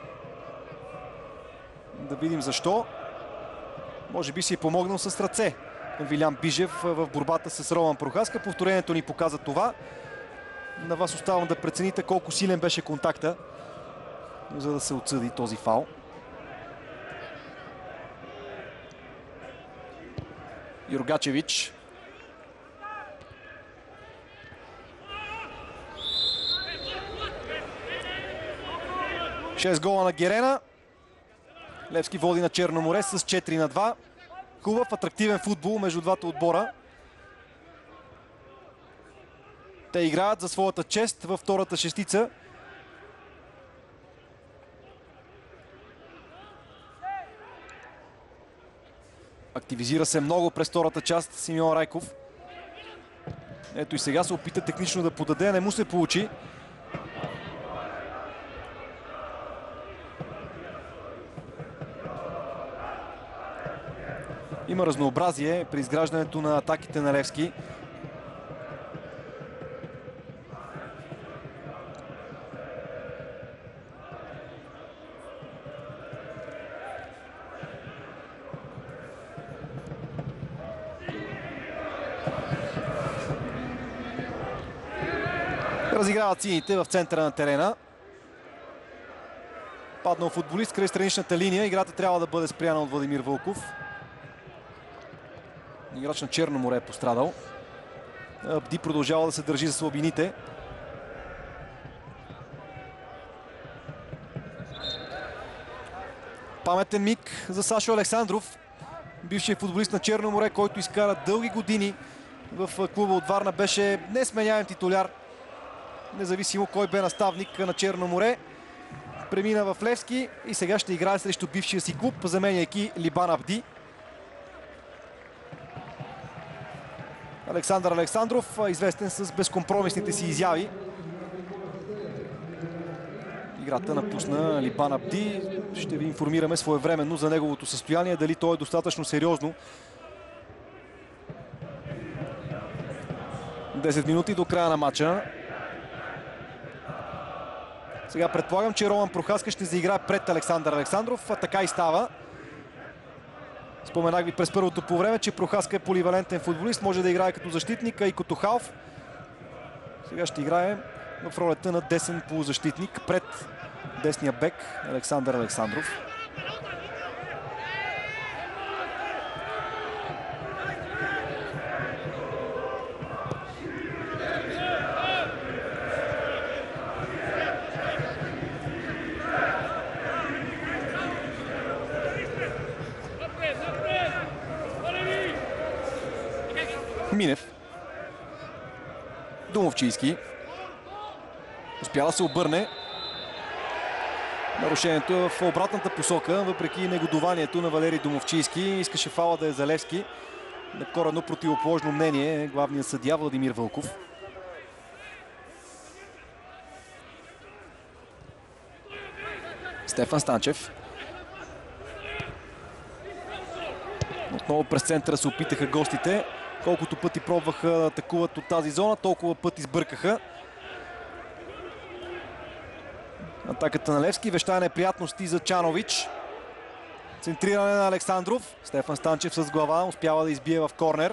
Да видим защо. Може би си е помогнал с ръце Вилян Бижев в борбата с Роман Прохаска. Повторението ни показа това. На вас оставам да прецените колко силен беше контакта, за да се отсъди този фаул. Юргачевич. шест гола на Герена. Левски води на Черно море с четири на два. Хубав, атрактивен футбол между двата отбора. Те играят за своята чест във втората шестица. Активизира се много през втората част Симеон Райков. Ето и сега се опита технично да подаде, не му се получи. Има разнообразие при изграждането на атаките на Левски. Разиграват сините в центъра на терена. Паднал футболист край страничната линия. Играта трябва да бъде спряна от Владимир Вълков. Играч на Черно море е пострадал. Абди продължава да се държи за слабините. Паметен миг за Сашо Александров. Бившият футболист на Черно море, който изкара дълги години в клуба от Варна, беше несменяем титуляр. Независимо кой бе наставник на Черно море. Премина в Левски и сега ще играе срещу бившия си клуб, заменяйки Либан Абди. Александър Александров, известен с безкомпромисните си изяви. Играта напусна Либан Абди. Ще ви информираме своевременно за неговото състояние, дали то е достатъчно сериозно. десет минути до края на матча. Сега предполагам, че Роман Прохаска ще заиграе пред Александър Александров, а така и става. Споменах ви през първото по време, че Прохаска е поливалентен футболист, може да играе като защитник, а и като халф. Сега ще играе в ролята на десен полузащитник пред десния бек Александър Александров. Минев. Домовчийски. Успя да се обърне. Нарушението е в обратната посока, въпреки негодованието на Валери Домовчийски. Искаше фаула да е за Левски. На коренно противоположно мнение главният съдия Владимир Вълков. Стефан Станчев. Отново през центъра се опитаха гостите. Колкото пъти пробваха да атакуват от тази зона, толкова пъти сбъркаха. Атаката на Левски веща неприятности за Чанович. Центриране на Александров. Стефан Станчев с глава успява да избие в корнер.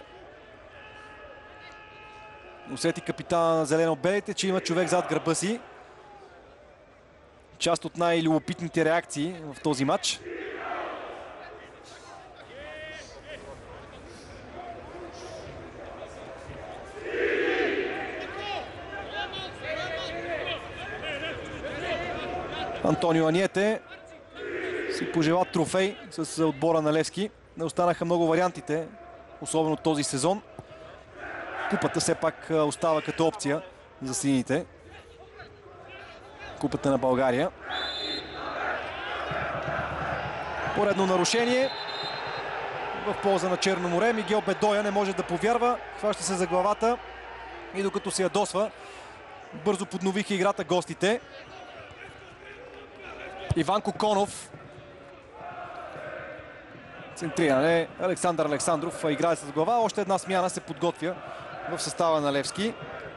Усети капитана на зелено-белите, че има човек зад гърба си. Част от най-любопитните реакции в този матч. Антонио Аниете си пожела трофей с отбора на Левски. Не останаха много вариантите, особено този сезон. Купата все пак остава като опция за сините. Купата на България. Поредно нарушение в полза на Черно море. Мигел Бедоя не може да повярва. Хваща се за главата и докато се ядосва, бързо подновиха играта гостите. Иван Коконов. Центриране. Александър Александров играе с глава. Още една смяна се подготвя в състава на Левски.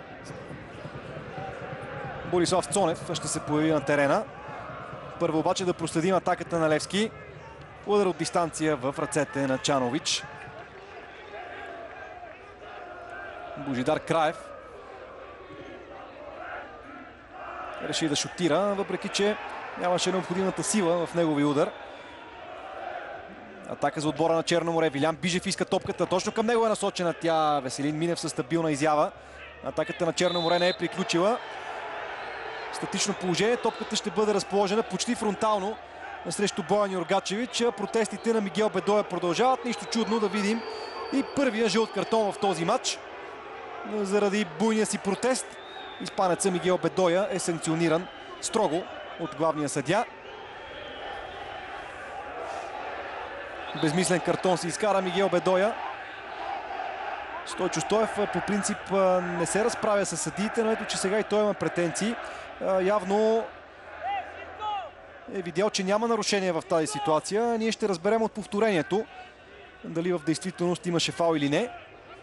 Борислав Цонев ще се появи на терена. Първо обаче да проследим атаката на Левски. Удар от дистанция в ръцете на Чанович. Божидар Краев реши да шутира, въпреки че нямаше необходимата сила в негови удар. Атака за отбора на Черно море. Вилян Бижев иска топката. Точно към него е насочена тя. Веселин Минев със стабилна изява. Атаката на Черно море не е приключила. Статично положение. Топката ще бъде разположена почти фронтално срещу Боян Юргачевич. Протестите на Мигел Бедоя продължават. Нищо чудно да видим и първия жълт картон в този матч. Заради буйния си протест испанеца Мигел Бедоя е санкциониран строго от главния съдия. Безмислен картон се изкара Мигел Бедоя. Стойчо Стоев по принцип не се разправя с съдиите, но ето, че сега и той има претенции. Явно е видял, че няма нарушение в тази ситуация. Ние ще разберем от повторението дали в действителност имаше фаул или не.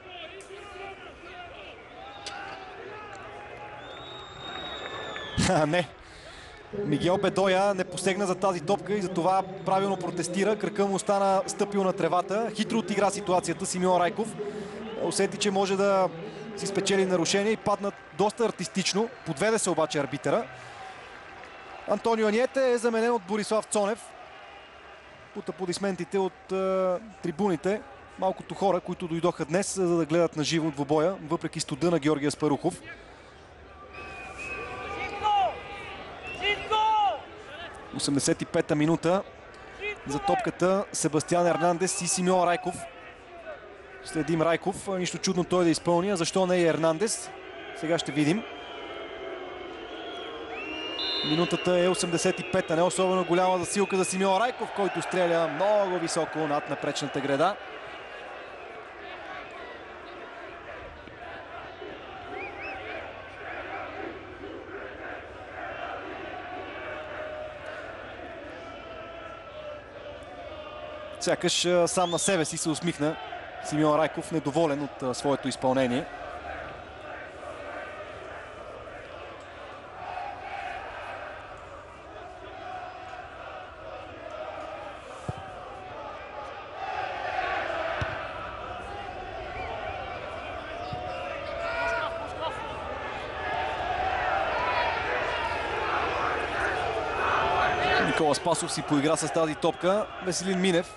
Не. Мигел Бедоя не посегна за тази топка и затова правилно протестира. Кръка му остана стъпил на тревата. Хитро отигра ситуацията Симеон Райков. Усети, че може да си спечели нарушение и падна доста артистично. Подведе се обаче арбитъра. Антонио Аниете е заменен от Борислав Цонев. Под аплодисментите от е, трибуните. Малкото хора, които дойдоха днес, за да гледат на живо двубоя, въпреки студа на Георги Аспарухов. осемдесет и пета минута. За топката Себастиан Ернандес и Симеон Райков. Следим Райков. Нищо чудно той да изпълни. А защо не и Ернандес? Сега ще видим. Минутата е осемдесет и пета. Не особено голяма засилка за Симеон Райков, който стреля много високо над напречната греда. Сякаш сам на себе си се усмихна Симеон Райков, недоволен от своето изпълнение. Никола Спасов си поигра с тази топка. Веселин Минев.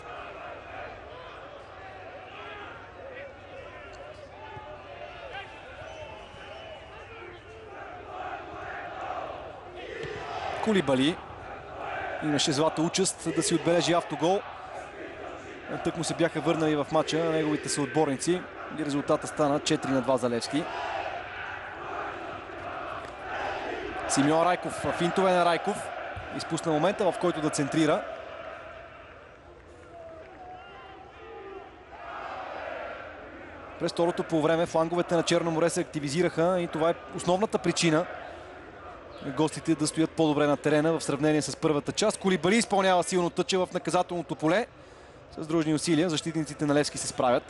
Кулибали имаше злата участ да си отбележи автогол. Тък му се бяха върнали в матча на неговите съотборници и резултата стана четири на два за Левски. Симеон Райков, финтове на Райков. Изпусна момента, в който да центрира. През второто по време фланговете на Черно море се активизираха и това е основната причина гостите да стоят по-добре на терена в сравнение с първата част. Кулибали изпълнява силно тъче в наказателното поле. С дружни усилия защитниците на Левски се справят.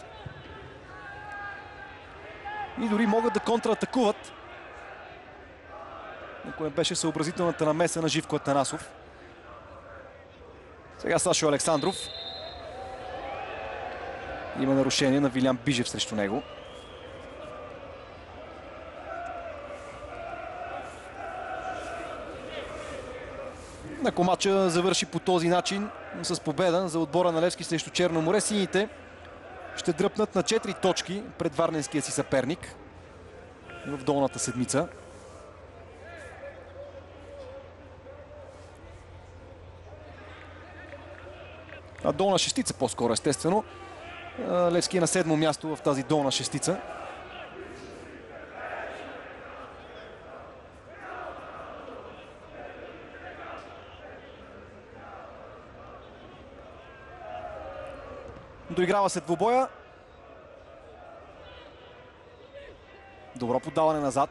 И дори могат да контратакуват. Ако не беше съобразителната намеса на Живко Атанасов. Сега Сашо Александров. Има нарушение на Вилян Бижев срещу него. Ако матча завърши по този начин с победа за отбора на Левски срещу Черно море, сините ще дръпнат на четири точки пред варненския си съперник в долната седмица. А долна шестица по-скоро, естествено. Левски е на седмо място в тази долна шестица. Доиграва се двубоя. Добро подаване назад.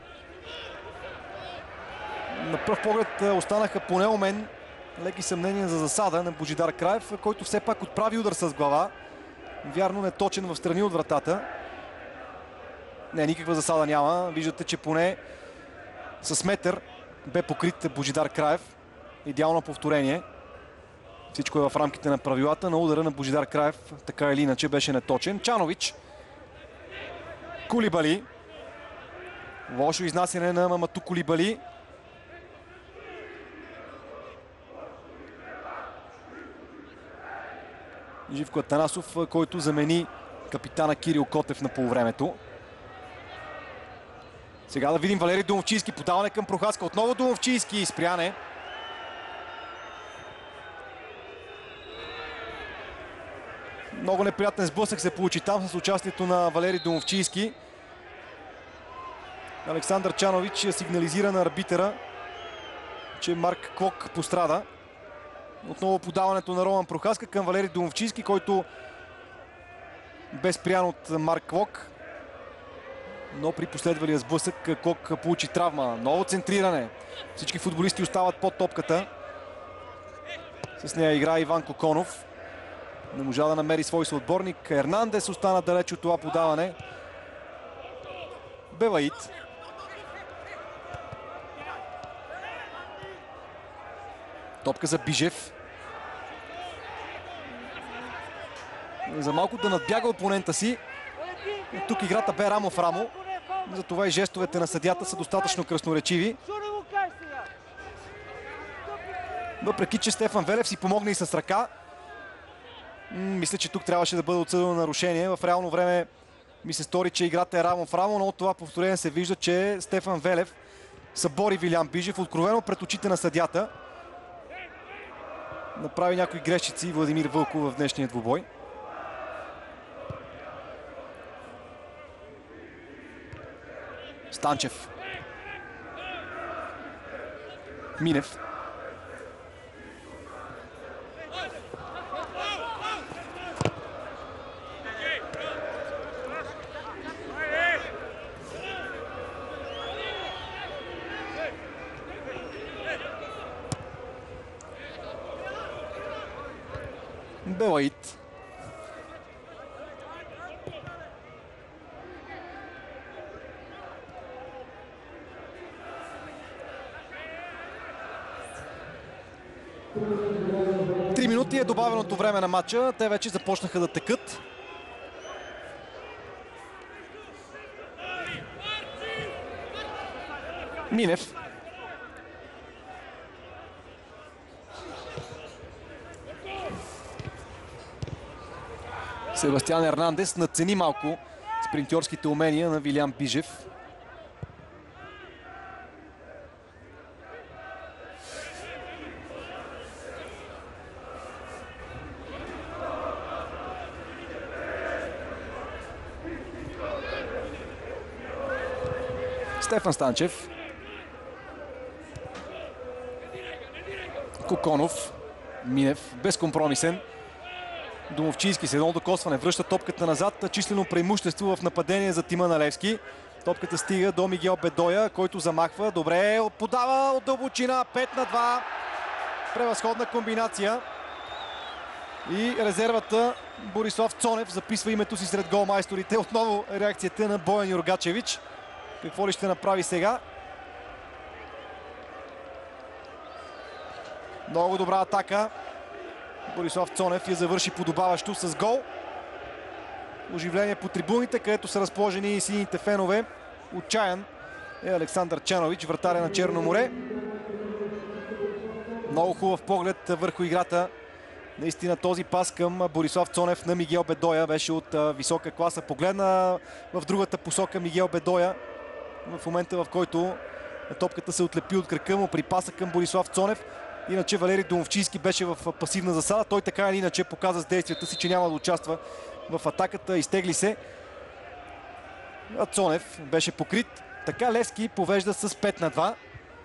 На пръв поглед останаха поне у мен леки съмнения за засада на Божидар Краев, който все пак отправи удар с глава. Вярно неточен в страни от вратата. Не, никаква засада няма. Виждате, че поне с метър бе покрит Божидар Краев. Идеално повторение. Всичко е в рамките на правилата, на удара на Божидар Краев така или иначе беше неточен. Чанович. Кулибали. Лошо изнасяне на Мамату Кулибали. Живко Атанасов, който замени капитана Кирил Котев на полувремето. Сега да видим Валери Домовчийски. Подаване към Прохаска. Отново Домовчийски. Спряне. Много неприятен сблъсък се получи там с участието на Валери Домовчийски. Александър Чанович сигнализира на арбитъра, че Марк Клок пострада. Отново подаването на Роман Прохаска към Валери Домовчийски, който бе спрян от Марк Клок. Но при последвалия сблъсък Клок получи травма. Ново центриране. Всички футболисти остават под топката. С нея игра Иван Коконов. Не можа да намери свой съотборник. Ернандес остана далеч от това подаване. Белаид. Топка за Бижев. За малко да надбяга опонента си. Тук играта бе рамо в рамо. Затова и жестовете на съдията са достатъчно красноречиви. Въпреки че Стефан Велев си помогна и с ръка. Мисля, че тук трябваше да бъде отсъдено нарушение. В реално време ми се стори, че играта е рамо в рамо, но от това повторение се вижда, че Стефан Велев събори Вилян Бижев откровено пред очите на съдията. Направи някои грешици Владимир Вълков в днешния двубой. Станчев. Минев. Белаид. Три минути е добавеното време на матча. Те вече започнаха да текат. Минев. Себастиан Ернандес надцени малко спринтьорските умения на Вилян Бижев. Стефан Станчев. Коконов. Минев. Безкомпромисен. Домовчийски с едно докосване. Връща топката назад. Числено преимущество в нападение за тима на Левски. Топката стига до Мигел Бедоя, който замахва. Добре, подава от дълбочина. пет на два. Превъзходна комбинация. И резервата Борислав Цонев записва името си сред голмайсторите. Отново реакцията на Боян Юргачевич. Какво ли ще направи сега? Много добра атака. Борислав Цонев я завърши подобаващо с гол. Оживление по трибуните, където са разположени и сините фенове. Отчаян е Александър Чанович, вратаря на Черно море. Много хубав поглед върху играта. Наистина този пас към Борислав Цонев на Мигел Бедоя беше от висока класа. Погледна в другата посока Мигел Бедоя в момента, в който топката се отлепи от кръка му при паса към Борислав Цонев. Иначе Валери Домовчийски беше в пасивна засада. Той така или иначе показа с действията си, че няма да участва в атаката. Изтегли се. А Цонев беше покрит. Така Левски повежда с пет на два.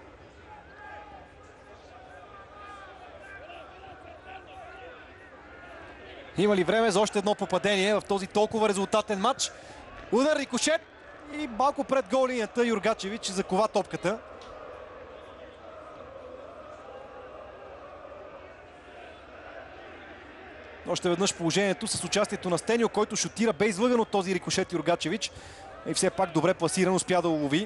Има ли време за още едно попадение в този толкова резултатен матч? Удар, рикошет и малко пред гол линията Юргачевич закова топката. Още веднъж положението с участието на Стенио, който шутира, бе излъган от този рикошет Юргачевич. И все пак добре пласиран, успя да улови.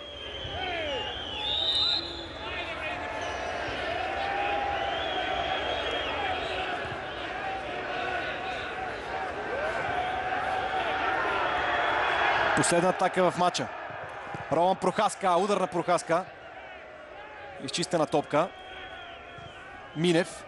Последна атака в матча. Роман Прохаска, удар на Прохаска. Изчистена топка. Минев.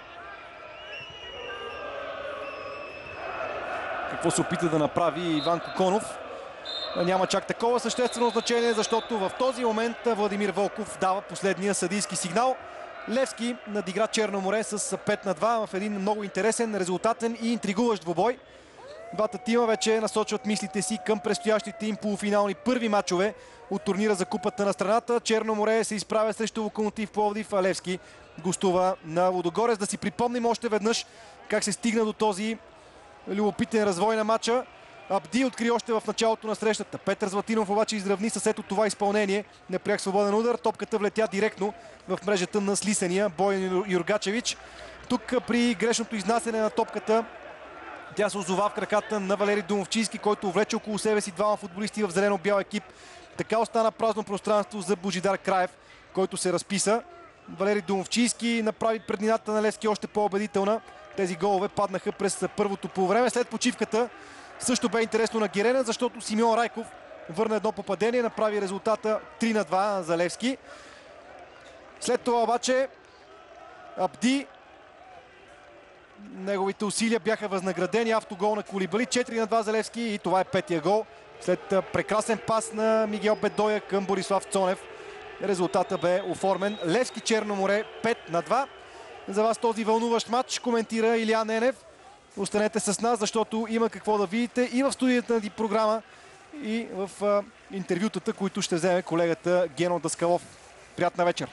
Какво се опита да направи Иван Коконов? Няма чак такова съществено значение, защото в този момент Владимир Вълков дава последния съдийски сигнал. Левски надигра Черно море с пет на два в един много интересен, резултатен и интригуващ двубой. Двата тима вече насочват мислите си към предстоящите им полуфинални първи матчове от турнира за купата на страната. Черно море се изправя срещу Локомотив Пловдив, а Левски гостува на Лудогорец. Да си припомним още веднъж как се стигна до този любопитен развой на матча. Абди откри още в началото на срещата. Петър Златинов обаче изравни с ето това изпълнение. Непряк свободен удар. Топката влетя директно в мрежата на слисания Боян Юргачевич. Тук при грешното изнасяне на топката тя се озова в краката на Валери Домовчийски, който увлече около себе си двама футболисти в зелено-бял екип. Така остана празно пространство за Божидар Краев, който се разписа. Валери Домовчийски направи преднината на Левски още по-убедителна. Тези голове паднаха през първото полувреме. След почивката също бе интересно на Герена, защото Симеон Райков върна едно попадение, направи резултата три на два за Левски. След това обаче Абди, неговите усилия бяха възнаградени. Автогол на Кулибали, четири на два за Левски и това е петия гол. След прекрасен пас на Мигел Бедоя към Борислав Цонев. Резултата бе оформен. Левски Черно море пет на два. За вас този вълнуващ матч коментира Илиян Енев. Останете с нас, защото има какво да видите и в студията на програма, и в а, интервютата, които ще вземе колегата Гено Даскалов. Приятна вечер!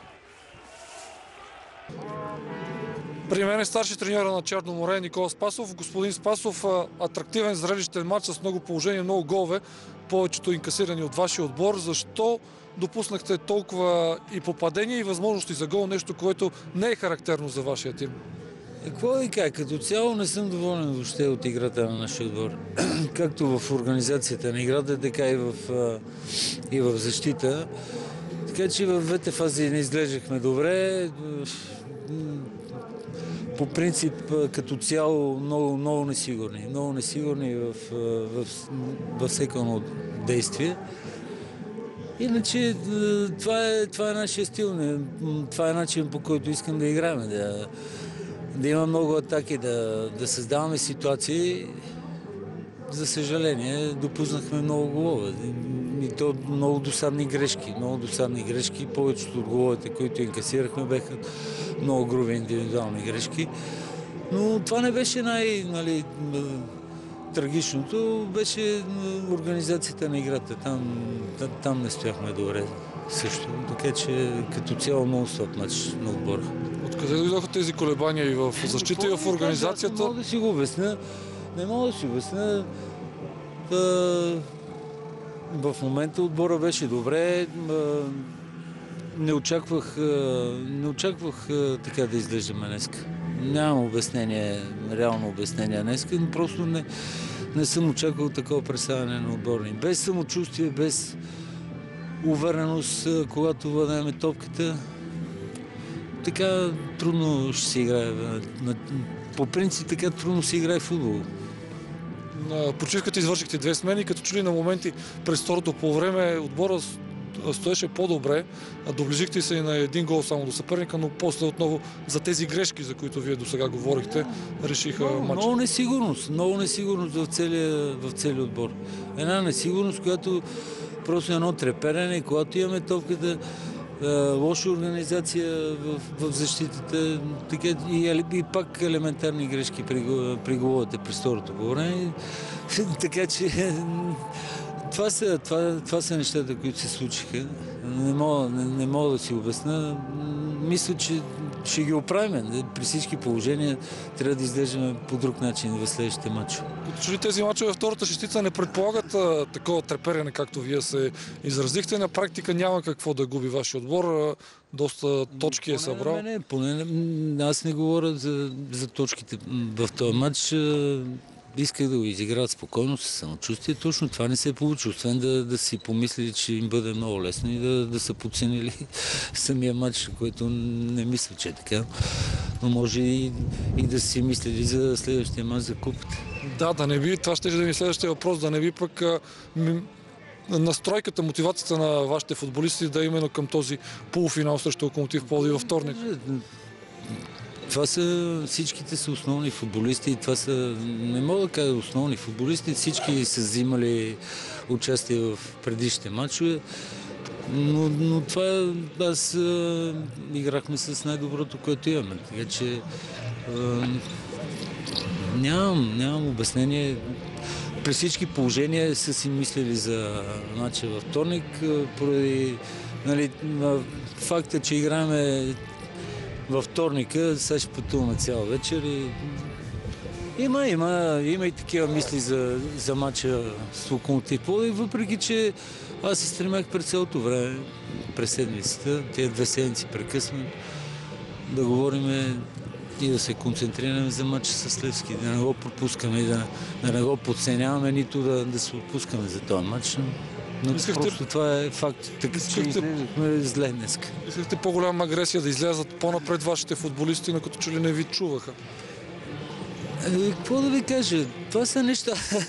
При мен е старши треньора на Черно море Никола Спасов. Господин Спасов, атрактивен зрелищен матч с много положения, много голове, повечето инкасирани от вашия отбор. Защо допуснахте толкова и попадения и възможности за гол, нещо, което не е характерно за вашия тим? Какво и как? Като цяло не съм доволен въобще от играта на нашия отбор. Както в организацията на играта, така и в, и в защита. Така че в двете фази не изглеждахме добре. По принцип, като цяло, много, много несигурни. Много несигурни в, в, във всеки едно действие. Иначе това е, това е нашия стил. Това е начин, по който искам да играем. Да, да има много атаки, да, да създаваме ситуации. За съжаление, допуснахме много голове. И то много досадни грешки. Много досадни грешки. Повечето от головете, които инкасирахме, бяха много груби индивидуални грешки. Но това не беше най- нали, трагичното. Беше организацията на играта. Там, там не стояхме добре също. Така че като цяло много слаб мач на отбора. Откъде дойдоха тези колебания и в защита, и в организацията? Не мога да си го обясня. Не мога да си обясня. Да... в момента отбора беше добре. Не очаквах, не очаквах така да изглеждаме днеска. Нямам обяснение, реално обяснение днеска, но просто не, не съм очаквал такова представяне на отбора. Без самочувствие, без увереност, когато владееме топката, така трудно ще се играе. По принцип така трудно се играе футбол. На почивката извършихте две смени, като че ли на моменти през второто по време отбора стоеше по-добре. Доближихте се и на един гол само до съперника, но после отново за тези грешки, за които вие до сега говорихте, решиха много, матча. Много несигурност, много несигурност в целия, в целия отбор. Една несигурност, която просто едно треперене, когато имаме топката, лоша организация в, в защитата, така, и, и пак елементарни грешки при, при головете през второто по време. Така че това са, това, това са нещата, които се случиха. Не мога, не, не мога да си обясня. Мисля, че ще ги оправим. При всички положения трябва да изглеждаме по друг начин в следващите мачове. Като че ли тези мачове във втората шестица не предполагат а, такова треперене, както вие се изразихте. На практика няма какво да губи вашия отбор. А, доста точки е събрал. Не, поне не, аз не говоря за, за точките в този матч. Исках да го изиграят спокойно, със самочувствие. Точно това не се е получило. Освен да, да си помислили, че им бъде много лесно и да, да са подценили самия матч, който не мисля, че е така. Но може и, и да си мислили за следващия матч за купата. Да, да не би. Това ще да ми следващия въпрос. Да не би пък а, ми, настройката, мотивацията на вашите футболисти да е именно към този полуфинал срещу Локомотив Пловдив във вторник. Това са, всичките са основни футболисти и това са, не мога да кажа основни футболисти, всички са взимали участие в предишните матчове, но, но това аз а, играхме с най-доброто, което имаме, така че а, нямам, нямам обяснение. При всички положения са си мислили за матча във вторник, поради нали, факта, че играем във вторника, сега ще пътуваме цяла вечер и има, има, има и такива мисли за, за матча с Локомотив Пловдив, въпреки че аз се стремях през цялото време, през седмицата, тези две седмици прекъсваме, да говорим и да се концентрираме за матча с Левски, да не го пропускаме и да, да не го подценяваме, нито да, да се отпускаме за този матч. Но Искахте... просто това е факт. Така Искахте... че излезахме зле днес. Искахте по-голяма агресия да излязат по-напред вашите футболисти, на като че ли не ви чуваха? Е, какво да ви кажа? Това са неща.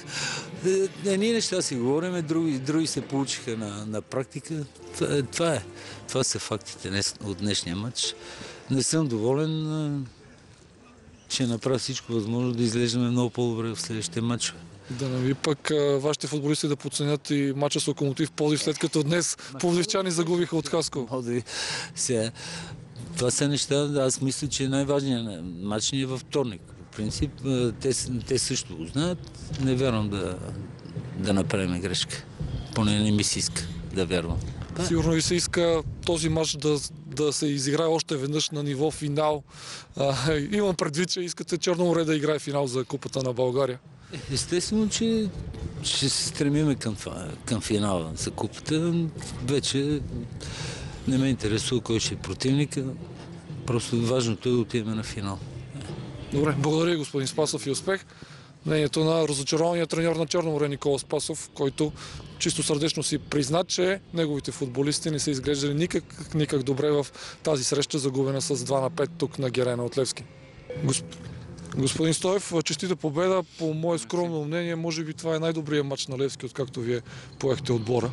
Едни неща си говорим, други, други се получиха на, на практика. Това, това е. Това са фактите днес, от днешния матч. Не съм доволен. Ще направя всичко възможно да изглеждаме много по-добре в следващите матчове. Да не ви пък а, вашите футболисти да подценят и матча с Локомотив Пловдив, след като днес пловдивчани загубиха от Хасково. Сега, това са неща, аз мисля, че най-важният матч ни е във вторник. В принцип, те, те също го знаят. Не вярвам да, да направим грешка. Поне не ми се иска да вярвам. Да. Сигурно ви се иска този матч да, да се изиграе още веднъж на ниво финал. А, имам предвид, че искате Черно море да играе финал за Купата на България. Естествено, че ще се стремиме към това, към финала за Купата. Вече не ме интересува кой ще е противника. Просто важното е да отидем на финал. Добре, благодаря господин Спасов и успех. Мнението на разочарования треньор на Черно море Никола Спасов, който чисто сърдечно си призна, че неговите футболисти не са изглеждали никак, никак добре в тази среща, загубена с два на пет тук на Герена от Левски. Госп... Господин Стоев, честита победа. По мое скромно мнение, може би това е най-добрият матч на Левски, откакто вие поехте отбора.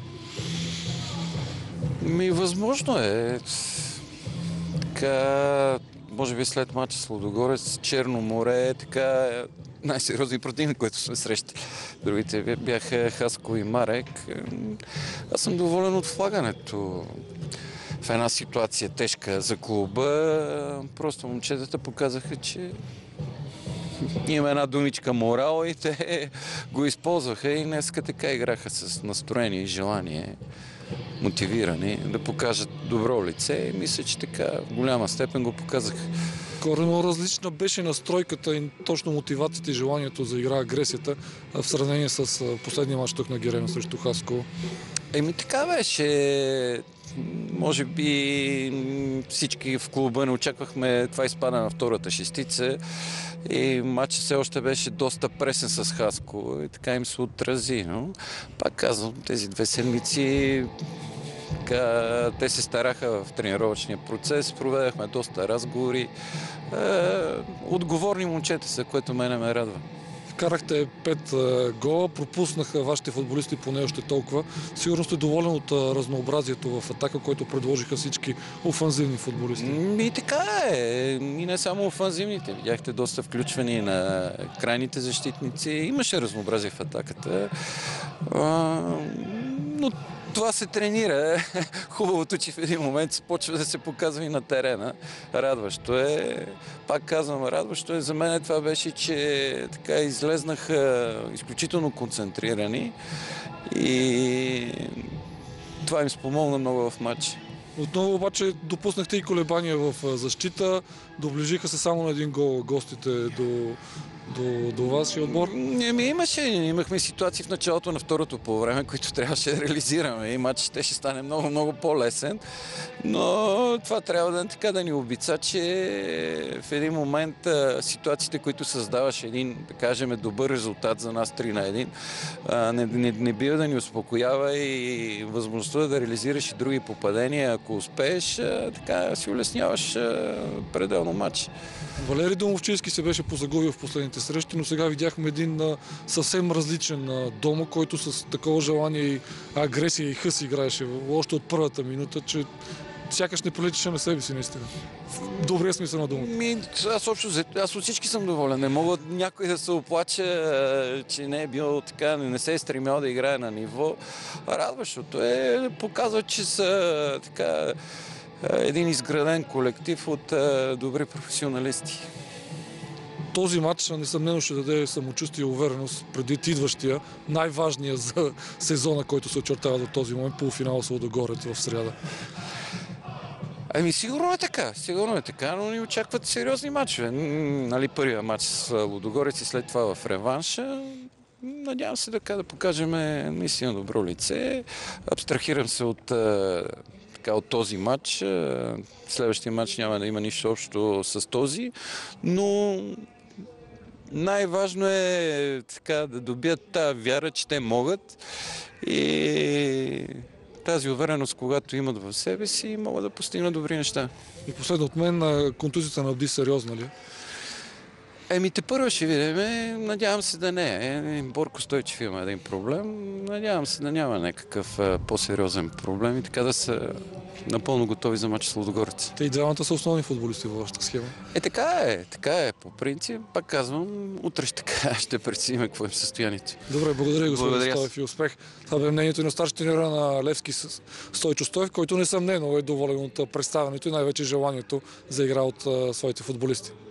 Ми, възможно е. Така, може би след матча с Лудогорец, Черно море е така най-сериозни противник, които сме срещали. Другите бяха Хаско и Марек. Аз съм доволен от влагането. В една ситуация тежка за клуба, просто момчетата показаха, че има една думичка морал и те го използваха и днеска така играха с настроение и желание, мотивирани да покажат добро лице и мисля, че така в голяма степен го показаха. Коренно различна беше настройката и точно мотивацията и желанието за игра, агресията в сравнение с последния мач тук на Герена срещу Хасково. Еми така беше. Може би всички в клуба не очаквахме това изпада на втората шестица и матчът все още беше доста пресен с Хасково и така им се отрази. Но пак казвам, тези две седмици така, те се стараха в тренировъчния процес, проведахме доста разговори. Е, отговорни момчета са, което мене ме радва. Вкарахте пет гола, пропуснаха вашите футболисти поне още толкова. Сигурно сте доволен от разнообразието в атака, което предложиха всички офанзивни футболисти. И така е. И не само офанзивните. Видяхте доста включвани на крайните защитници. Имаше разнообразие в атаката. А, но това се тренира. Хубавото, че в един момент почва да се показва и на терена. Радващо е. Пак казвам, радващо е. За мен това беше, че така излезнаха изключително концентрирани и това им спомогна много в матча. Отново обаче допуснахте и колебания в защита. Доближиха се само на един гол гостите до, до, до вас и отбор. Ами имаше, имахме ситуации в началото на второто полувреме, които трябваше да реализираме и матчът ще, ще стане много, много по-лесен. Но това трябва да, така да ни обица, че в един момент ситуациите, които създаваше един, да кажем, добър резултат за нас три на едно, не, не, не бива да ни успокоява и възможността да реализираш и други попадения. Ако успееш, така си улесняваш пределно матч. Валери Домовчийски се беше позагубил в последните срещи, но сега видяхме един а, съвсем различен а, Дома, който с такова желание и агресия и хъс играеше още от първата минута, че сякаш не приличаше на себе си наистина. В добрия смисъл на думата. Ми, аз, общо, аз от всички съм доволен. Не мога някой да се оплаче, че не е бил така, не се е стремял да играе на ниво. Радващото е, показва, че са така един изграден колектив от добри професионалисти. Този матч несъмнено ще даде самочувствие и увереност преди идващия, най-важния за сезона, който се очертава до този момент, полуфинал с Лудогорец в сряда. Ами сигурно е така, сигурно е така, но ни очакват сериозни матчове. Нали, първия матч с Лудогорец и след това в реванша. Надявам се така да покажем наистина добро лице. Абстрахирам се от, така, от този матч. Следващия матч няма да има нищо общо с този, но най-важно е така да добият тази вяра, че те могат и тази увереност, когато имат в себе си, могат да постигнат добри неща. И последно от мен, контузията на Абди сериозна ли? Еми, те първо ще видим. Надявам се да не е. Борко Стойчев има един проблем. Надявам се да няма някакъв по-сериозен проблем и така да са напълно готови за матч с Лудогорец. Те и двамата са основни футболисти във вашата схема. Е, така е. Така е. По принцип, пак казвам, утре ще, така, ще преценим какво е състоянието. Добре, благодаря, господин Стоев, и успех. Това бе мнението на старши треньора на Левски Стойчо Стоев, който несъмнено е доволен от представянето и най-вече желанието за игра от своите футболисти.